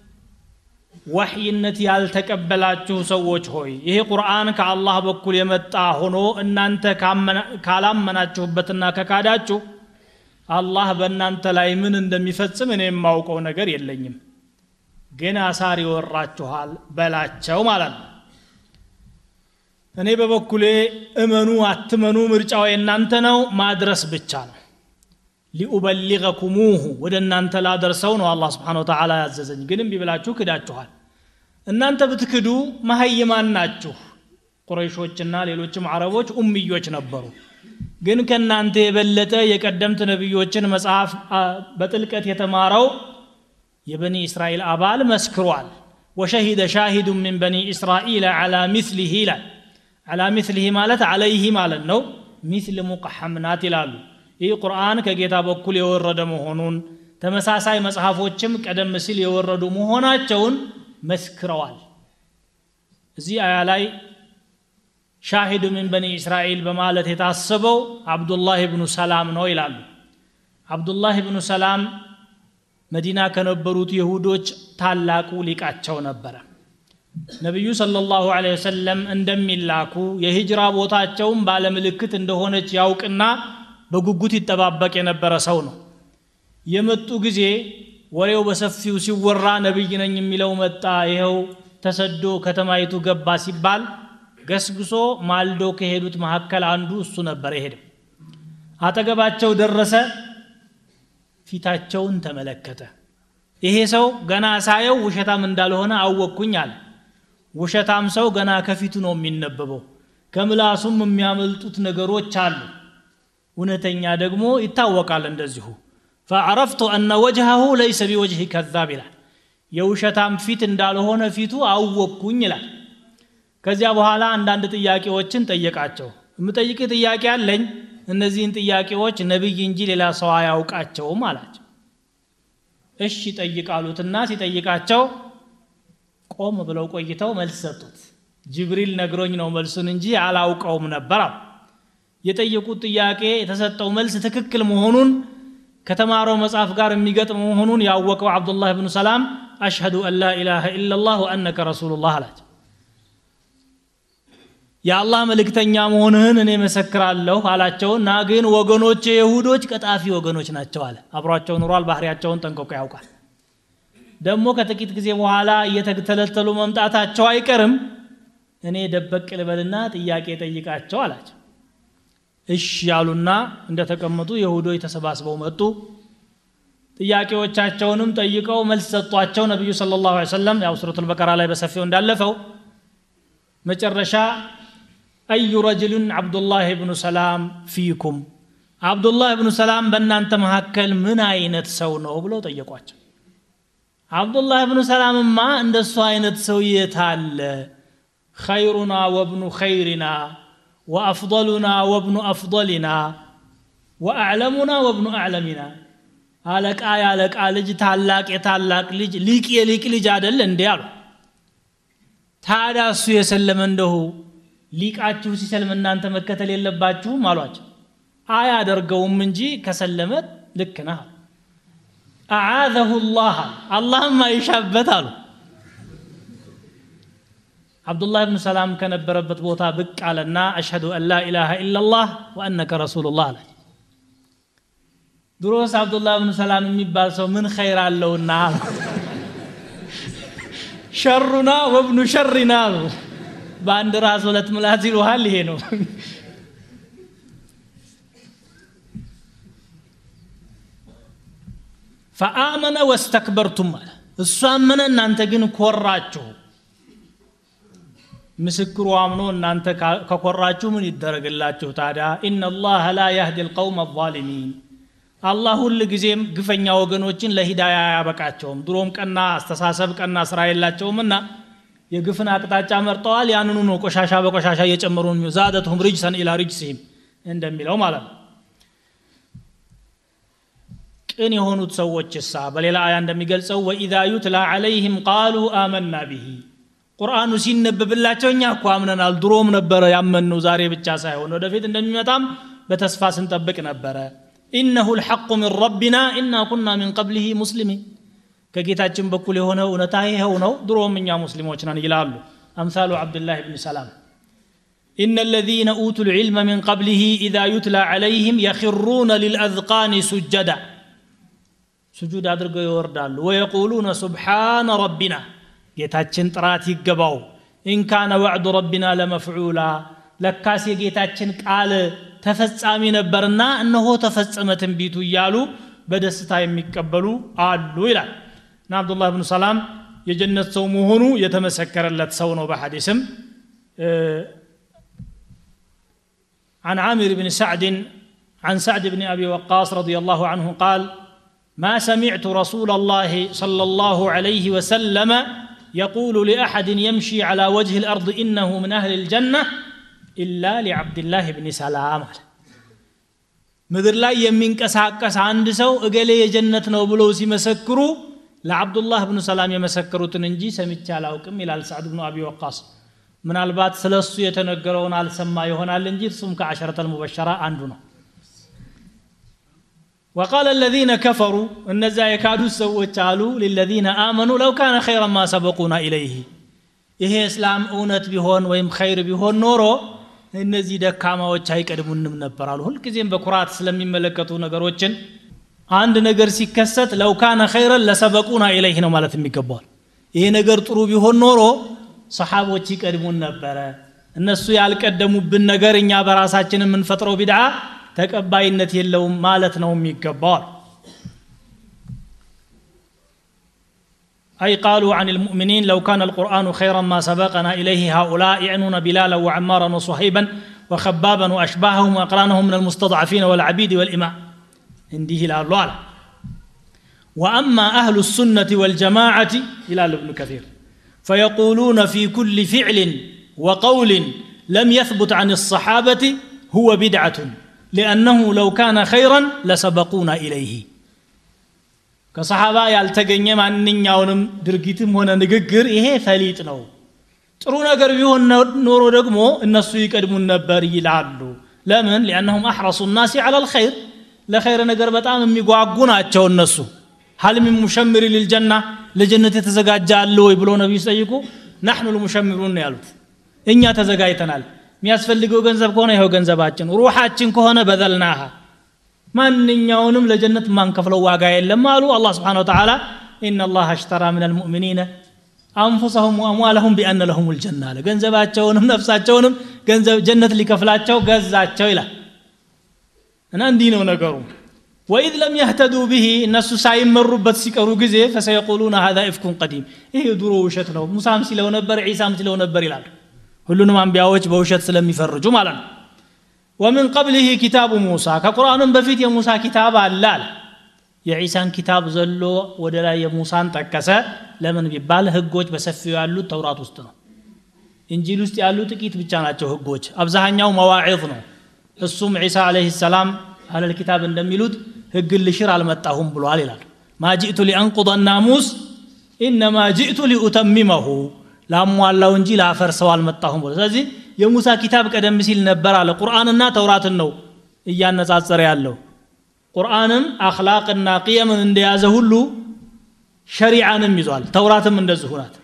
ወህይነት ያልተቀበላችሁ ሰዎች ሆይ ይሄ ቁርአን ከአላህ በኩል የመጣ ሆኖ እናንተ ካላመናችሁበትና ከካዳችሁ አላህ በእናንተ ላይ ምን እንደሚፈጽም እኔ የማውቀው ነገር የለኝም ግን አሳሪ ወራችኋል በላቸው ማለት ነው እኔ በበኩሌ እመኑ አትመኑ ምርጫው የናንተ ነው ማድረስ ብቻ ነው ሊኡበልغكموه ወደ እናንተ ላደርሰው ነው አላህ Subhanahu Wa Ta'ala ያዘዘኝ ግንም ቢብላችሁ ክዳችኋል እናንተ ብትክዱ መሐይማን ናችሁ ቁረይሾችና ሌሎችም አረቦች ኡምዮች ነበሩ ግን ከናንተ የበለጠ የቀደምት ነብዮችን መጽሐፍ በጥልቀት የተማረው የበኒ እስራኤል አባል መስክሯል وشهد شاهد من بني اسرائيل على مثله لا على مثله ማለት عليه ማለት ነው مثل مقحمنات ይላሉ ይህ ቁርአን ከጌታ በኩል የወረደ መሆኑን ተመሳሳይ መጽሐፎችም ቀደም ሲል የወረዱ መሆናቸውን መስክረዋል እዚህ አያ ላይ ሻሂድ من بني اسرائيل በማለት የታሰበው አብዱላህ ኢብኑ ሰላም ነው ይላሉ አብዱላህ ኢብኑ ሰላም መዲና ከነበሩት ይሁዶች ታላቁ ሊቃቸው ነበር ነብዩ ሰለላሁ ዐለይሂ ወሰለም እንደሚላኩ የሂጅራ ቦታቸውም ባለምልክት እንደሆነች ያውቅና በጉጉት ይተባበቅ የነበረ ሰው ነው የመጡ ጊዜ ወሬው በሰፊው ሲወራ ነብይ ነኝ የሚለው መጣ ይሄው ተሰዶ ከተማይቱ ገባ ሲባል ገስግሶ ማልዶ ከሄዱት መሐከል አንዱ እሱ ነበር ይሄድ አጠገባቸው ደረሰ ፊታቸውን ተመለከተ ይሄ ሰው ገና ሳየው ውሸታም እንዳልሆነ አወቅኩኝ አለ ውሸታም ሰው ገና ከፊቱ ነው የሚነበበው ከምላሱም የሚያመልጡት ነገሮች አሉ እውነተኛ ደግሞ ይታወቃል እንደዚሁ فعرفت ان وجهه ليس بوجه كذاب ይላል የውሸታም ፊት እንዳልሆነ ፊቱ አወቅኩኝ ይላል ከዚያ በኋላ አንዳንድ ጥያቄዎችን ጠየቃቸው የምጠይቅ ጥያቄ አለኝ እነዚህን ጥያቄዎች ነብይ እንጂ ሌላ ሰው አያውቃቸውም አላቸው እሺ ጠይቃሉትና ሲጠይቃቸው ቆም ብለው ቆይተው መልስ ሰጡት ጅብሪል ነግሮኝ ነው መልሱን እንጂ አላውቀውም ነበር የጠየቁት ጥያቄ የተሰጠው መልስ ትክክል መሆኑን ከተማረው መጽሐፍ ጋር የሚገጥም መሆኑን ያወቀው አብዱላህ ኢብኑ ሰላም አሽሀዱ አን ላ ኢላሃ ኢላላህ ወአነከ ረሱሉላህ አላቸው የአላህ መልእክተኛ መሆንህን እኔ መሰክራለሁ አላቸውና ግን ወገኖች የይሁዶች ቀጣፊ ወገኖች ናቸው አለ አብሯቸው ኑሯል ባህሪያቸውን ጠንቅቆ ያውቃል ደሞ ከጥቂት ጊዜ በኋላ እየተተለተሉ መምጣታቸው አይቀርም እኔ ደበቅ ልበልና ጥያቄ ጠይቃቸው አላቸው እሺ ያሉና እንደተቀመጡ ይሁዶች ተሰባስበው መጡ ጥያቄዎቻቸውንም ጠይቀው መልስ ሰጧቸው ነብዩ ሰለላሁ ዐለይሂ ወሰለም ያው ሱረቱል በቀራ ላይ በሰፊው እንዳለፈው መጨረሻ አዩ ረጅሉን አብዱላህ ኢብኑ ሰላም ፊኩም አብዱላህ ኢብኑ ሰላም በእናንተ መሐከል ምን አይነት ሰው ነው ብለው ጠየቋቸው አብዱላህ ኢብኑ ሰላምማ እንደሱ አይነት ሰው የታለ خيرنا وابن خيرنا وافضلنا وابن افضلنا واعلمنا وابن اعلمنا አለቃ ያለቃ ልጅ ታላቅ የታላቅ ልጅ ሊቅ የሊቅ ልጅ አይደል እንዴ አሉ ታዳሱ የሰለመ እንደሁ ሊቃችሁ ሲሰልም እናንተ መከተል የለባችሁም አሏቸው አያደርገውም እንጂ ከሰለመ ልክ ነው አዓዘሁ الله ما ይሻበት አሉ አብዱላህ ኢብኑ ሰላም ከነበረበት ቦታ ብቅ አለና አሽሀዱ አን ላ ኢላሃ ኢላላህ ወአነከ ረሱሉላህ አለ ድሮስ አብዱላህ ኢብኑ ሰላም የሚባል ሰው ምን ኸይር አለውና ሸሩና ወብኑ ሸሪና በአንድ ራስ ሁለት ምላስ ይሉሃል ይሄ ነው فآمن واستكبرتم እሱ አመነ እናንተ ግን ኮራችሁ ምስክሩ አምኖ እናንተ ከኮራችሁ ምን ይደረግላችሁ ታዲያ ان الله لا يهدي القوم الظالمين አላህ ሁሉ ጊዜም ግፈኛ ወገኖችን ለሂዳያ ያበቃቸውም ድሮም ቀና አስተሳሰብ ቀና ስራ የላቸውምና የግፍን አቅጣጫ መርጠዋል ያንኑ ነው ቆሻሻ በቆሻሻ እየጨመሩን ዛደቱም ሪጅሰን ኢላ ሪጅሲም እንደሚለው ማለት ነው ቅን የሆኑት ሰዎችሳ በሌላ አያ እንደሚገልጸው ወኢዛ ዩትላ ዐለይሂም ቃሉ አመና ቢሂ ቁርአኑ ሲነበብላቸው እኛ እኮ አምነናል ድሮም ነበር ያመንነው ዛሬ ብቻ ሳይሆን ወደፊት እንደሚመጣም በተስፋ ስንጠብቅ ነበር إنه الحق من ربنا إنا كنا من قبله مسلمين ከጌታችን በኩል የሆነው እውነታ ይሄው ነው ድሮም እኛ ሙስሊሞች ነን ይላሉ أمثال عبد الله بن سلام إن الذين أوتوا العلم من قبله إذا يتلى عليهم يخرون للأذقان سجدا سجود አድርገው ይወርዳሉ ويقولون سبحان ربنا ጌታችን ጥራት ይገባው إن كان وعد ربنا لمفعولا ለካስ የጌታችን ቃል ተፈጻሚ ነበርና እነሆ ተፈጸመ ትንቢቱ ይያሉ በደስታ የሚቀበሉ አሉ ይላል አብዱላህ ኢብኑ ሰላም የጀነት ሰው መሆኑ የተመሰከረለት ሰው ነው በሐዲስም عن عامر بن سعد عن سعد بن أبي وقاص رضي الله عنه قال ما سمعت رسول الله صلى الله عليه وسلم يقول لأحد يمشي على وجه الأرض إنه من أهل الجنة إلا لعبد الله بن سلام ምድር ላይ የሚንቀሳቀስ አንድ ሰው እገሌ የጀነት ነው ብለው ሲመሰክሩ ለአብዱላህ ኢብኑ ሰላም የመሰከሩትን እንጂ ሰምቼ አላውቅም ይላል ሰዓድ ኢብኑ አቢ ወቃስ ምናልባት ስለሱ የተነገረውን አልሰማ ይሆናል እንጂ እሱም ከአሸረተ المبشرة አንዱ ነው وقال الذين كفروا እነዛ የካዱ ሰዎች አሉ للذين آمنوا لو كان خيرا ما سبقونا إليه ይሄ እስላም እውነት ቢሆን ወይም ኸይር ቢሆን ኖሮ እነዚህ ደካማዎች አይቀድሙንም ነበር አሉ ሁሉ ጊዜም በኩራት ስለሚመለከቱ ነገሮችን አንድ ነገር ሲከሰት لو كان خيرا لسبقونا إليه ነው ማለት የሚገባው ይሄ ነገር ጥሩ ቢሆን ኖሮ ሰሃቦች ይቀድሙን ነበር እነሱ ያልቀደሙብን ነገር እኛ በራሳችን የምንፈጥረው ቢድዓ ተቀባይነት የለውም ማለት ነው የሚገባው أي قالوا عن المؤمنين لو كان القرآن خيرا ما سبقنا إليه هؤلاء يعنون بلالا وعمارا وصهيبا وخبابا وأشباههم وأقرانهم من المستضعفين والعبيد والإماء عنده الأرلوال وأما أهل السنة والجماعة إلى ابن كثير فيقولون في كل فعل وقول لم يثبت عن الصحابة هو بدعة لأنه لو كان خيرا لسبقونا إليه ከሰሃባ ያልተገኘ ማንኛውንም ድርጊትም ሆነ ንግግር ይሄ ፈሊጥ ነው ጥሩ ነገር ቢሆን ኖሮ ደግሞ እነሱ ይቀድሙን ነበር ይላሉ ለምን لانهم احرصوا الناس على الخير ለخير ነገር በጣም የሚጓጉ ናቸው እነሱ هل من مشمر للجنه ለጀነት የተዘጋጃሉ ወይ ብሎ ነብዩ ጠይቁ نحن المشمرون ያሉት እኛ ተዘጋጅተናል የሚያስፈልገው ገንዘብ ከሆነ ይሄው ገንዘባችን ሩሃችን ከሆነ በዘልናሃ ማንኛውንም ለጀነት ማን ከፍለው ዋጋ የለም አሉ አላህ Subhanahu Wa Ta'ala ان الله اشترى من المؤمنين انفسهم واموالهم بان لهم الجنه ገንዘባቸውንም ነፍሳቸውንም ገንዘብ ጀነት ሊከፍላቸው ገዛቸው ይላል እና እንዲህ ነው ነገሩ واذ لم يهتدوا به الناس ሳይመሩበት ሲቀሩ ጊዜ فسيقولون هذا افك قديم ይሄ ድሮ ውሸት ነው ሙሳም ሲለው ነበር ኢሳም ሲለው ነበር ይላል ሁሉንም አንቢያዎች በውሸት ስለሚፈርጁ ማለት ነው ومن قبله كتاب موسى كقرآن بفيت يا موسى كتاب اللال يا عيسى كتاب زلو ودلا يا موسى تكسى لمن بيبال هجوج بسفيو يالو التوراة ውስጥ ነው انجيل ውስጥ ያሉ ጥቂት ብቻ ናቸው ህጎች አብዛኛው መዋዒዝ ነው እሱም ኢሳ አለይሂ ሰላም አለ الكتاب እንደሚሉት ህግ ልሽር አልመጣሁም ብሏል ይላል ما جئت لانقض الناموس انما جئت لاتممه ላሟላው እንጂ ላፈርሰው አልመጣሁም ብሎ ስለዚህ የሙሳ ኪታብ ቀደም ሲል ነበር አለ ቁርአንና ተውራትን ነው እያነጻጸረ ያለው ቁርአንም አኽላቅና ቂየምን እንደያዘ ሁሉ ሸሪዓንም ይዟል ተውራትም እንደዚሁ ናት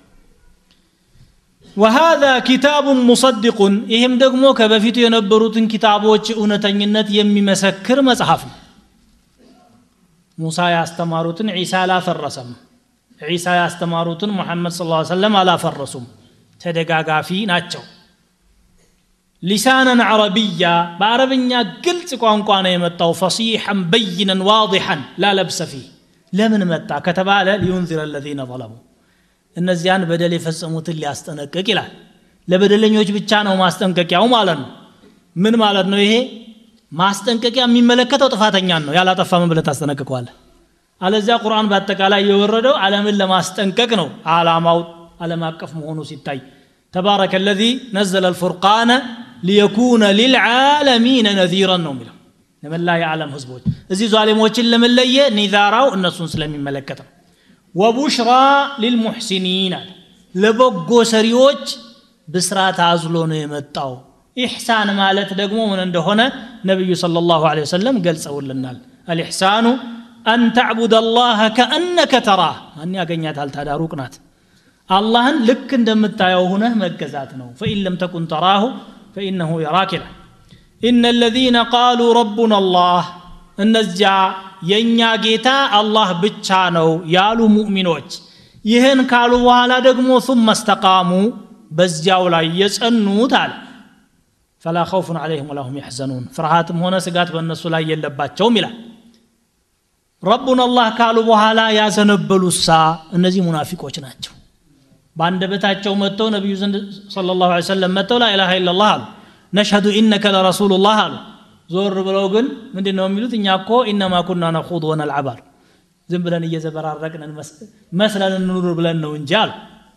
وهذا كتاب مصدق ይህም ደግሞ ከበፊቱ የነበሩትን ኪታቦች እውነተኝነት የሚመሰክር መጽሐፍ ነው ሙሳ ያስተማሩትን ኢሳ አላፈረሰም ኢሳ ያስተማሩትን ሙሐመድ ሰለላሁ ዐለይሂ ወሰለም አላፈረሱም ተደጋጋፊ ናቸው لسانا عربيا بعربኛ ግልጽ ቋንቋ ነው የመጣው فصيحا بينا واضحا لا لبس فيه ለምን መጣ ከተባለ لينذر الذين ظلموا እነዚያን በደል የፈጸሙትን ሊያስጠነቅቅ ይላል ለበደለኞች ብቻ ነው ማስጠንቀቂያው ማለት ነው ምን ማለት ነው ይሄ ማስጠንቀቂያ የሚመለከተው ጥፋተኛን ነው ያላጠፋ ምን ብለ ታስጠነቅቀዋል አለዚያ ቁርአን በአጠቃላይ የወረደው ዓለምን ለማስጠንቀቅ ነው ዓላማው ዓለም አቀፍ መሆኑ ሲታይ تبارك الذي نزل الفرقان ليكون للعالمين نذيرا نوملا لمن لا يعلم حزبوች እዚህ ዛሊሞችን ለመለየ ኒዛራው እነሱን ስለሚመለከተው وبشرى للمحسنين ለበጎ ሰሪዎች ብስራት አዝሎ ነው የመጣው ኢህሳን ማለት ደግሞ ምን እንደሆነ ነብዩ ሰለላሁ ዐለይሂ ወሰለም ገልጸውልናል الإحسان أن تعبد الله كأنك تراه أن ያገኛታል ታዳሩቅናት አላህን ልክ እንደምታየው ሆነህ መገዛት ነው فإن لم تكن تراه فإنه يراك إن الذين قالوا ربنا الله እነዚያ የኛ ጌታ አላህ ብቻ ነው ያሉ ሙእሚኖች ይሄን ካሉ በኋላ ደግሞ ثم استقاموا በዚያው ላይ የጸኑት አለ فلا خوف عليهم ولا هم يحزنون ፍርሃትም ሆነ ስጋት በእነሱ ላይ የለባቸውም ይላል ربنا الله ካሉ በኋላ ያዘነበሉሳ እነዚህ ሙናፊቆች ናቸው ባንደበታቸው መተው ነብዩ ሰለላሁ ዐለይሂ ወሰለም መተው لا اله الا الله አሉ نشهد انك لرسول الله አሉ ዞር ብለው ግን ምንድነው የሚሉት እኛ እኮ انما كنا نخوض ونلعب ዝም ብለን እየዘበራረቅን መስለን እንኑር ብለን ነው እንጂ አሉ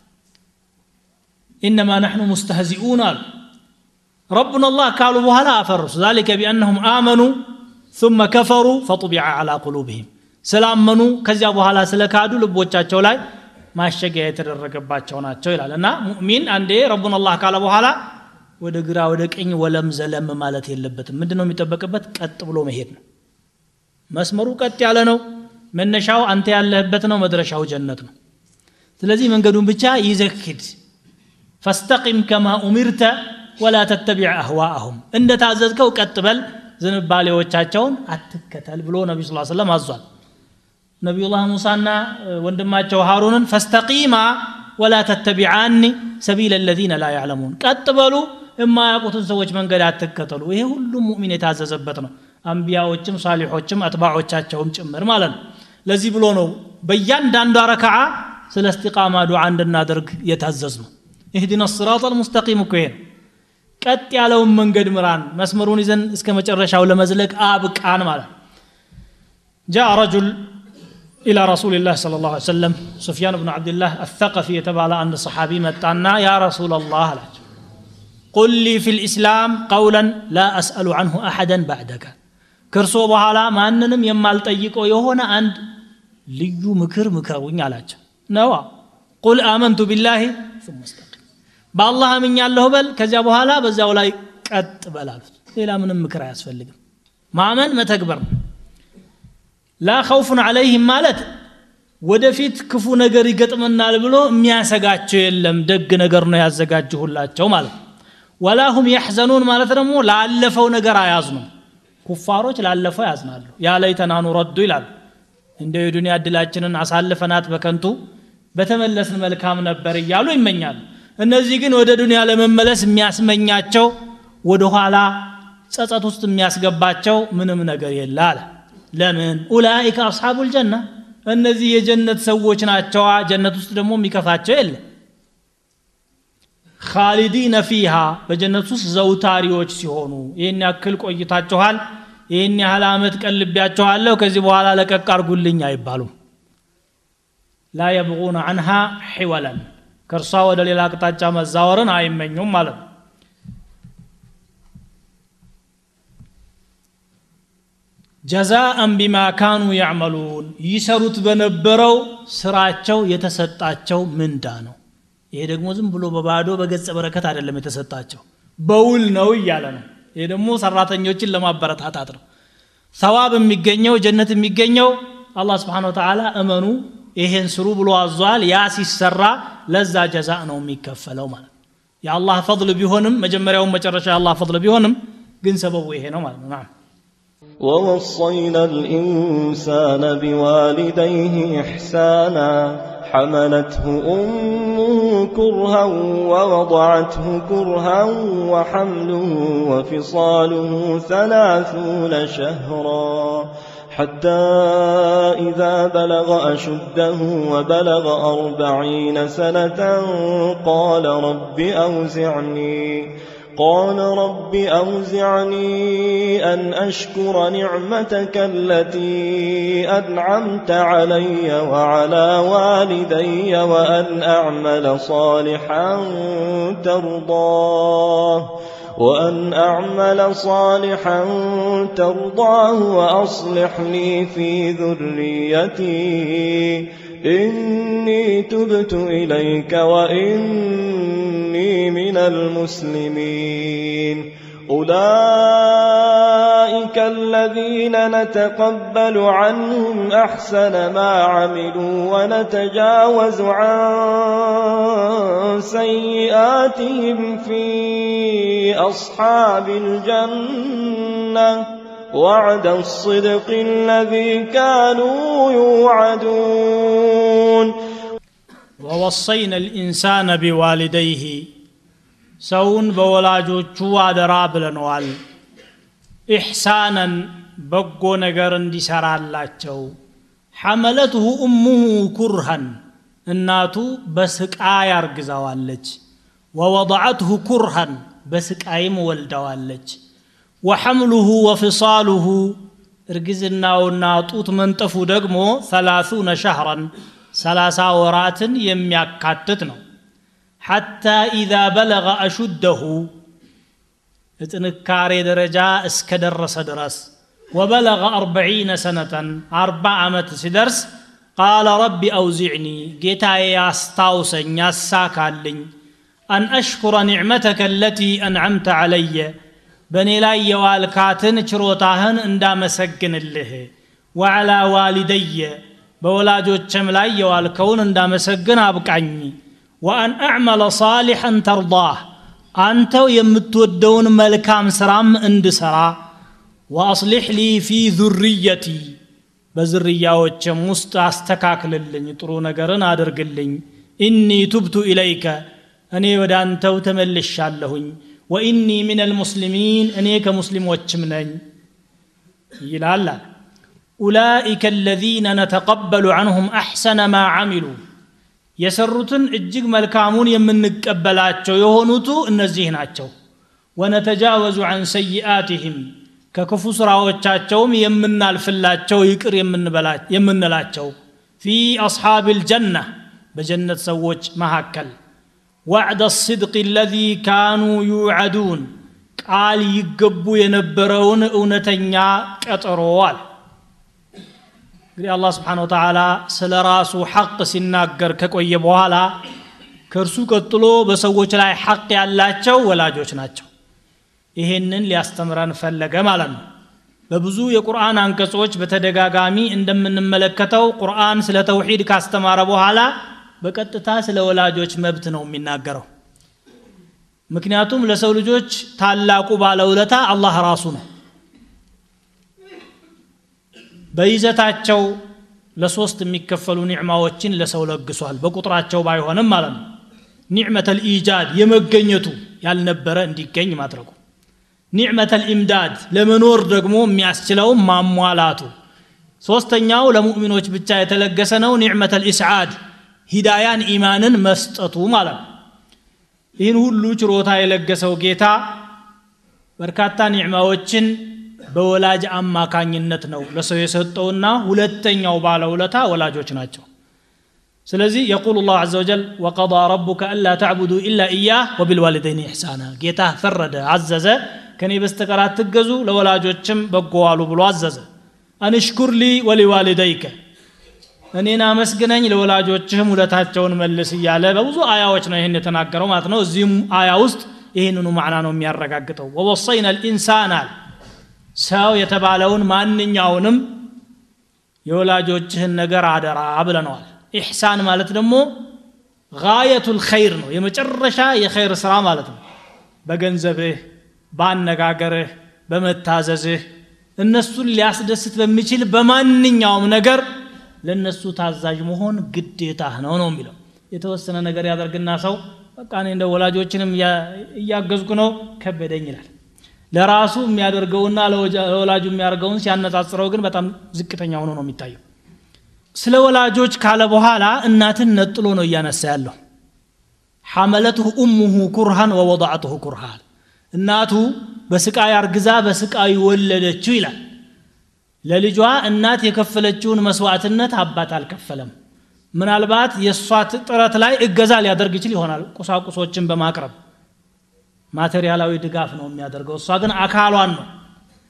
انما نحن مستهزئون አሉ ربنا الله قالوا بهلا افرس ذلك بانهم امنوا ثم كفروا فطبع على قلوبهم سلامنوا ከዚያ በኋላ ስለካዱ ልቦቻቸው ላይ ማሸጊያ የተደረገባቸው ናቸው ይላልና ሙእሚን አንዴ ربنا الله قال በኋላ ወደ ግራ ወደ ቀኝ ወለም ዘለም ማለት የለበትም ምንድነው የሚጠበቅበት ቀጥ ብሎ መሄድ ነው መስመሩ ቀጥ ያለ ነው መነሻው አንተ ያለህበት ነው መድረሻው ጀነት ነው ስለዚህ መንገዱን ብቻ ይዘክድ فاستقم كما أمرت ولا تتبع أهواءهم እንደ ታዘዝከው ቀጥ በል ዝንባሌዎቻቸውን አትከተል ብሎ ነብዩ ሰለላሁ ዐለይሂ ወሰለም አዟል ነብዩላህ ሙሳና ወንድማቸው ሃሩንን فاستقيما ولا تتبعاني سبيل الذين لا يعلمون ቀጥ በሉ የማያውቁትን ሰዎች መንገድ አትከተሉ ይሄ ሁሉ ሙእሚን የታዘዘበት ነው አንቢያዎችም ሷሊሖችም አጥባዖቻቸውም ጭምር ማለት ነው ለዚህ ብሎ ነው በእያንዳንዱ ረካዓ ስለ እስቲቃማ ዱዓ እንድናደርግ የታዘዝነው اهدنا الصراط المستقيم كوين ቀጥ ያለውን መንገድ ምራን መስመሩን ይዘን እስከ መጨረሻው ለመዝለቅ አብቃን ማለት جاء رجل الى رسول الله صلى الله عليه وسلم سفيان بن عبد الله الثقفي يتبالى عند صحابي متانا يا رسول الله قل لي في الاسلام قولا لا اسال عنه احدا بعدك كرسو بحالا ማንንም የማልጠይቀው የሆነ አንድ ልዩ ምክሩኝ አላቸው ነው قل آمنت بالله ثم استقم بالله አምኛለሁ በል ከዚያ በኋላ በዛው ላይ ቀጥ በላሉት ሌላ ምንም ምክር አያስፈልግም ማመን መተግበር لا خوف عليهم ማለት ወደፊት ክፉ ነገር ይገጥመናል ብሎ የሚያሰጋቸው የለም ደግ ነገር ነው ያዘጋጁላቸው ማለት ولا هم يحزنون ማለት ደግሞ ላለፈው ነገር አያዝኑም ኩፋሮች ላለፈው ያዝናሉ ያ ለይተና ኑረዱ ይላሉ እንደ የዱንያ እድላችንን አሳልፈናት በከንቱ በተመለስን መልካም ነበር ይያሉ ይመኛሉ እነዚህ ግን ወደ ዱንያ ለመመለስ የሚያስመኛቸው ወደ ኋላ ጸጸት ውስጥ የሚያስገባቸው ምንም ነገር የለም ለምን ኡላኢከ አስሐቡል ጀና እነዚህ የጀነት ሰዎች ናቸው ጀነት ውስጥ ደግሞ የሚከፋቸው የለም خالدين فيها በጀነት ውስጥ ዘውታሪዎች ሲሆኑ ይሄን ያክል ቆይታችኋል ይሄን ያህል አመት ቀልቢያችኋለሁ ከዚህ በኋላ ለቀቅ አርጉልኝ አይባሉም لا يبغون عنها حولا ከርሷ ወደ ሌላ አቅጣጫ መዛወርን አይመኙም ማለት جزاء بما كانوا يعملون ይሰሩት በነበረው ስራቸው የተሰጣቸው ምንዳ ነው ይሄ ደግሞ ዝም ብሎ በባዶ በገጸ በረከት አይደለም የተሰጣቸው በውል ነው ይያለ ነው ይሄ ደግሞ ሰራተኞችን ለማበረታታት ነው ثواب የሚገኘው ጀነት የሚገኘው አላህ Subhanahu Wa Ta'ala እመኑ ይሄን ስሩ ብሎ አዟል ያ ሲሰራ ለዛ ጀዛእ ነው የሚከፈለው ማለት የአላህ ፈضል ቢሆንም መጀመሪያው መጨረሻ የአላህ ፈضል ቢሆንም ግን ሰበቡ ይሄ ነው ማለት ነው ووصينا الإنسان بوالديه إحسانا حملته أمه كرها ووضعته كرها وحمله وفصاله 30 شهرا حتى إذا بلغ أشده وبلغ 40 سنة قال رب أوزعني أن أشكر نعمتك التي أنعمت علي وعلى والدي وأن أعمل صالحا ترضاه وأصلح لي في ذريتي إني تبت إليك وإني من المسلمين أولئك الذين نتقبل عنهم أحسن ما عملوا ونتجاوز عن سيئاتهم في أصحاب الجنة وعد الصدق الذي كانوا يوعدون ووصينا الإنسان بوالديه سون بولاجوچو አደራ ብለናል إحسانا بقو ነገር እንዲሰራላቸው حملته أمه كرها እናቱ በስቃይ አርግዛዋለች ووضعته كرها በስቃይም ወልዳዋለች وحمله وفصاله እርግዝናውና ጡት መንጠፉ ደግሞ 30 شهرا 30 ወራትን የሚያካትት ነው حتى إذا بلغ أشده اتنكاري درجة اسكدرس درس وبلغ 40 سنة 4 عمت سدرس قال رب أوزعني جيتا يستاوسن يساكالن أن أشكر نعمتك التي أنعمت علي بني لا يوالكاتن شروطاهن اندام سجن الله وعلى والدي بولاجو تشملاي يوالكون اندام سجن أبقعني وأن أعمل صالحا ترضاه أنتو يمتودون ملكام سرام اندسرا وأصلح لي في ذريتي بذرية وچمست استكاكل لن يطرون قرن أدرقلن إني تبت إليك أني ودانتو تملش اللهن وإني من المسلمين أني كمسلم وچمنين يلالا أولئك الذين نتقبل عنهم أحسن ما عملوا የሰሩትን እጅግ መልካሙን የምንቀበላቸው የሆኑት እነዚህ ናቸው ወነተጃወዙ عن سيئاتهم ከክፉ ስራዎቻቸውም የምናልፍላቸው ይቅር የምንላቸው في اصحاب الجنه በጀነት ሰዎች መሐከል وعد الصدق الذي كانوا يوعدون ቃል ይገቡ የነበረውን እውነተኛ ቀጠሮዋል እንግዲህ አላህ Subhanahu Wa Ta'ala ስለ ራሱ ሐቅ ሲናገር ከቆየ በኋላ ከርሱ ቀጥሎ በሰዎች ላይ ሐቅ ያላቸው ወላጆች ናቸው ይሄንን ሊያስተምረን ፈለገ ማለት ነው በብዙ የቁርአን አንቀጾች በተደጋጋሚ እንደምንመለከተው ቁርአን ስለ ተውሂድ ካስተማረ በኋላ በቀጥታ ስለ ወላጆች መብት ነው የሚናገረው ምክንያቱም ለሰው ልጆች ታላቁ ባለውለታ አላህ ራሱ ነው በይዘታቸው ለሶስት የሚከፈሉ ኒዕማዎችን ለሰው ለግሷል በቁጥራቸው ባይሆንም ማለት ነው ኒዕመተል ኢጃድ የመገኘቱ ያልነበረ እንዲገኝ ማድረጉ ኒዕመተል ኢምዳድ ለመኖር ደግሞ የሚያስችለው ማሟላቱ ሶስተኛው ለሙእሚኖች ብቻ የተለገሰ ነው ኒዕመተል ኢስዓድ ሂዳያን ኢማንን መስጠቱ ማለት ነው ይህን ሁሉ ችሮታ የለገሰው ጌታ በርካታ ኒዕማዎችን በወላጅ አማካኝነት ነው ለሰው የሰጠውና ሁለተኛው ባለውለታ ወላጆች ናቸው ስለዚህ يقول الله عز وجل وقضى ربك الا تعبدوا الا اياه وبالوالدين احسانا ጌታ ፈረደ አዘዘ ከኔ በስተቀር አትገዙ ለወላጆችም በጎ ዋሉ ብሎ አዘዘ አንሽኩር ሊ ወሊዋሊደይከ እኔና መስገነኝ ለወላጆችህም ውለታቸውን መልስ ይያለ በብዙ አያዎች ነው ይሄን የተናገረው ማለት ነው እዚህም አያ ውስጥ ይሄንኑ ማዕና ነው የሚያረጋግጠው ووصينا الانسان ሰው የተባለውን ማንኛውንም የወላጆችህን ነገር አደራ ብለናል ኢህሳን ማለት ደግሞ غايه الخير ነው የመጨረሻ የخير ስራ ማለት ነው በገንዘብህ ባነጋገርህ በመታዘዝህ እነሱን ሊያስደስት በሚችል በማንኛውም ነገር ለነሱ ታዛዥ መሆን ግዴታ ነው የሚለው የተወሰነ ነገር ያደርግና ሰው በቃ እኔ እንደ ወላጆችንም ያገዝኩ ነው ከበደኝ ይላል ለራሱ የሚያደርገውና ለወላጁ የሚያደርገውን ሲያነጻጽረው ግን በጣም ዝቅተኛ ሆኖ ነው የሚታየው ስለ ወላጆች ካለ በኋላ እናትን ነጥሎ ነው ያነሳ ያለው حملته امه كرها ووضعته كرها እናቱ በስቃይ አርግዛ በስቃይ ወለደችው ይላል ለልጇ እናት የከፈለችውን መስዋዕትነት አባት አልከፈለም ምናልባት የሷት ጥረት ላይ እገዛ ሊያደርግ ይችል ይሆናል ቁሳቁሶችን በማቅረብ ማቴሪያላዊ ድጋፍ ነው የሚያደርገው እሷ ግን አካሏን ነው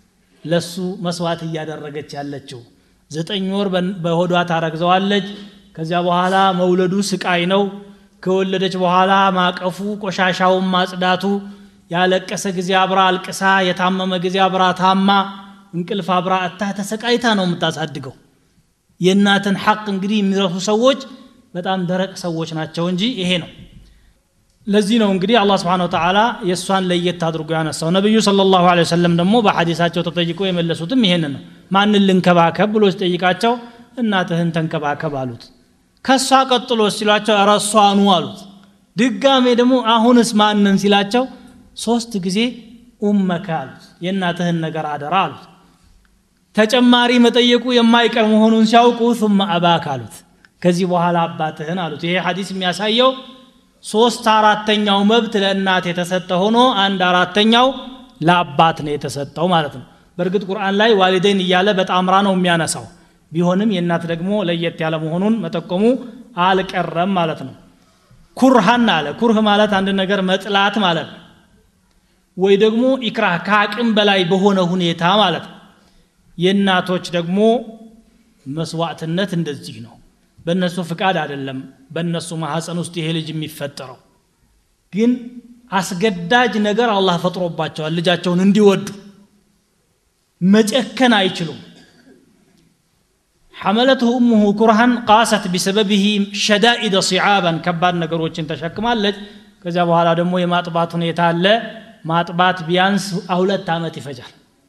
ለሱ መስዋዕት እያደረገች ያለችው 9 ወር በሆዷ ታረግዘዋለች ከዚያ በኋላ መውለዱ ስቃይ ነው ከወለደች በኋላ ማቀፉ ቆሻሻውን ማጽዳቱ ያለቀሰ ጊዜ አብራ አልቅሳ የታመመ ጊዜ አብራ ታማ እንቅልፍ አብራ አታ ተሰቃይታ ነው የምታሳድገው የእናትን ሐቅ እንግዲህ የሚረሱ ሰዎች በጣም ደረቅ ሰዎች ናቸው እንጂ ይሄ ነው ለዚህ ነው እንግዲህ አላህ Subhanahu Wa Ta'ala የሷን ለየት አድርጎ ያነሳው ነብዩ ሰለላሁ ዐለይሂ ወሰለም ደግሞ በሐዲሳቸው ተጠይቀው የመለሱትም ይሄንን ነው ማንን ልንከባከብ ብሎ ሲጠይቃቸው እናትህን ተንከባከብ አሉት ከሷ ቀጥሎ ሲሏቸው አራሷኑ አሉት ድጋሜ ደግሞ አሁንስ ማንን ሲላቸው ሶስት ጊዜ ኡመከ አሉት የእናትህን ነገር አደራ አሉት ተጨማሪ መጠየቁ የማይቀር መሆኑን ሲያውቁ ثم አባክ አሉት ከዚህ በኋላ አባትህን አሉት ይሄ ሐዲስ የሚያሳየው 3/4ኛው መብት ለእናት የተሰጠ ሆኖ 1/4ኛው ለአባት ነው የተሰጠው ማለት ነው በርግጥ ቁርአን ላይ ዋሊደይን እያለ በጣምራ ነው የሚያነሳው ቢሆንም የእናት ደግሞ ለየት ያለ መሆኑን መጠቆሙ አልቀረም ማለት ነው ኩርሃን አለ ኩርህ ማለት አንድ ነገር መጥላት ማለት ነው ወይ ደግሞ ኢክራህ ከአቅም በላይ በሆነ ሁኔታ ማለት ነው የእናቶች ደግሞ መስዋዕትነት እንደዚህ ነው በእነሱ ፍቃድ አይደለም በእነሱ ማህፀን ውስጥ ይሄ ልጅ የሚፈጠረው ግን አስገዳጅ ነገር አላህ ፈጥሮባቸዋል ልጃቸውን እንዲወዱ መጨከን አይችሉም حملته امه كرها قاست بسببه شدائد صعابا كبار ነገሮችን ተሸክማለች ከዛ በኋላ ደግሞ የማጥባት ሁኔታ አለ ማጥባት ቢያንስ 2 አመት ይፈጃል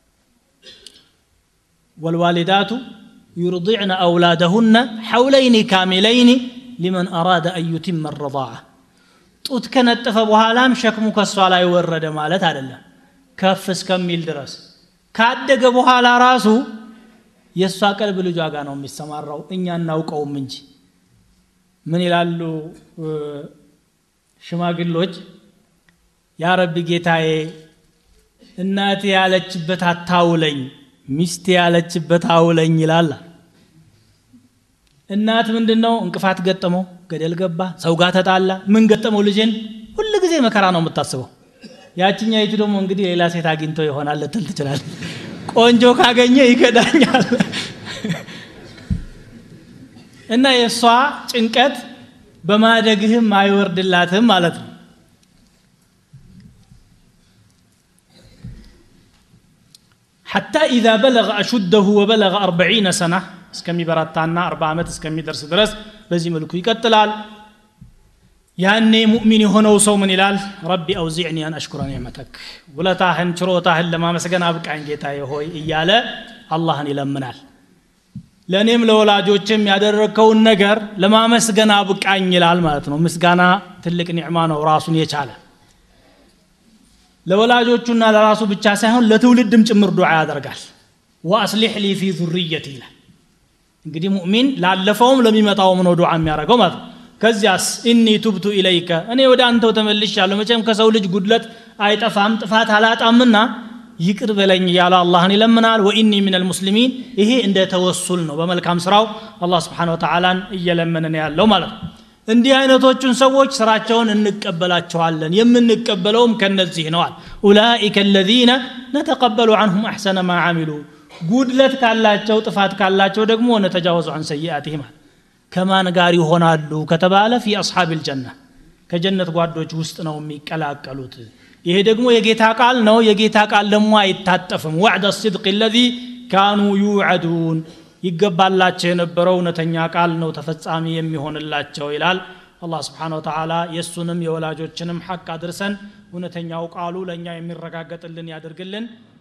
والوالدات يرضعن اولادهن حولين كاملين لمن اراد ان يتم الرضاعه ጡት ከነጠፈ በኋላም ሸክሙ ከሷ ላይ ወረደ ማለት አይደለም ከፍ እስከሚል ድረስ ካደገ በኋላ ራሱ የሷ ቀልብ ልጇ ጋር ነው የሚሰማራው እኛ እናውቀውም እንጂ ምን ይላሉ ሽማግሎች ያ ረቢ ጌታዬ እናቴ ያለችበት አታውለኝ ሚስቴ ያለችበት አውለኝ ይላል እናት ምንድነው እንቅፋት ገጠመው ገደል ገባ ሰው ጋር ተጣላ ምን ገጠመው ልጅን ሁሉ ጊዜ መከራ ነው የምታስበው ያቺኛይቱ ደግሞ እንግዲህ ሌላ ሴት አግኝቶ ይሆናል ልትል ትችላል ቆንጆ ካገኘ ይከዳኛል እና የሷ ጭንቀት በማደግህም አይወርድላትም ማለት ነው حتى إذا بلغ أشده وبلغ 40 سنة اسكمي براتانا 4 عمت اسكمي درس درس بزي ملكو يقتلال يعني مؤمن هنا وسو من إلال ربي أوزعني أن أشكر نعمتك ولا تاهن شروطاهن لما مسكنا بك عن جيتاي هوي إياله الله يلمنال ለኔም ለወላጆችም ያደረከውን ነገር ለማመስገን አብቃኝ ይላል ማለት ነው ምስጋና ትልቅ ኒዕማ ነው ራሱን የቻለ ለወላጆቹና ለራሱ ብቻ ሳይሆን ለትውልድም ጭምር ዱዓ ያደርጋል ወአስሊህ ሊ ፊ ذريتي ይላል እንግዲህ ሙእሚን ላለፈውም ለሚመጣውም ነው ዱዓ የሚያደርገው ማለት ነው ከዚያስ ኢኒ ቱብቱ ኢለይከ እኔ ወደ አንተው ተመልሻለሁ መቼም ከሰው ልጅ ጉድለት አይጠፋም ጥፋት አላጣምና ይቅር በለኝ ያለ አላህን ይለምናል ወኢኒ ሚነል ሙስሊሚን ይሄ እንደ ተወሱል ነው በመልካም ስራው አላህ Subhanahu Wa Ta'ala እየለመነን ያለው ማለት ነው እንዲህ አይነቶቹን ሰዎች ስራቸውን እንቀበላቸዋለን የምንቀበለውም ከነዚህ ነው ኡላኢከ الذين نتقبل عنهم احسن ما عملوا ጉድለት ካላቸው ጥፋት ካላቸው ደግሞ ነተጃወዙ عن سيئاتهم ከማን ጋር ይሆናሉ ከተባለ في اصحاب الجنه ከጀነት ጓዶች ውስጥ ነው የሚቀላቀሉት ይሄ ደግሞ የጌታ ቃል ነው የጌታ ቃል ደግሞ አይታጠፍም وعد الصدق الذي كانوا يوعدون ይገባላቸው የነበረው እውነተኛ ቃል ነው ተፈጻሚ የሚሆንላቸው ይላል አላህ Subhanahu Wa Ta'ala የሱንም የወላጆችንም ሐቅ አድርሰን እውነተኛው ቃሉ ለኛ የሚረጋገጥልን ያድርግልን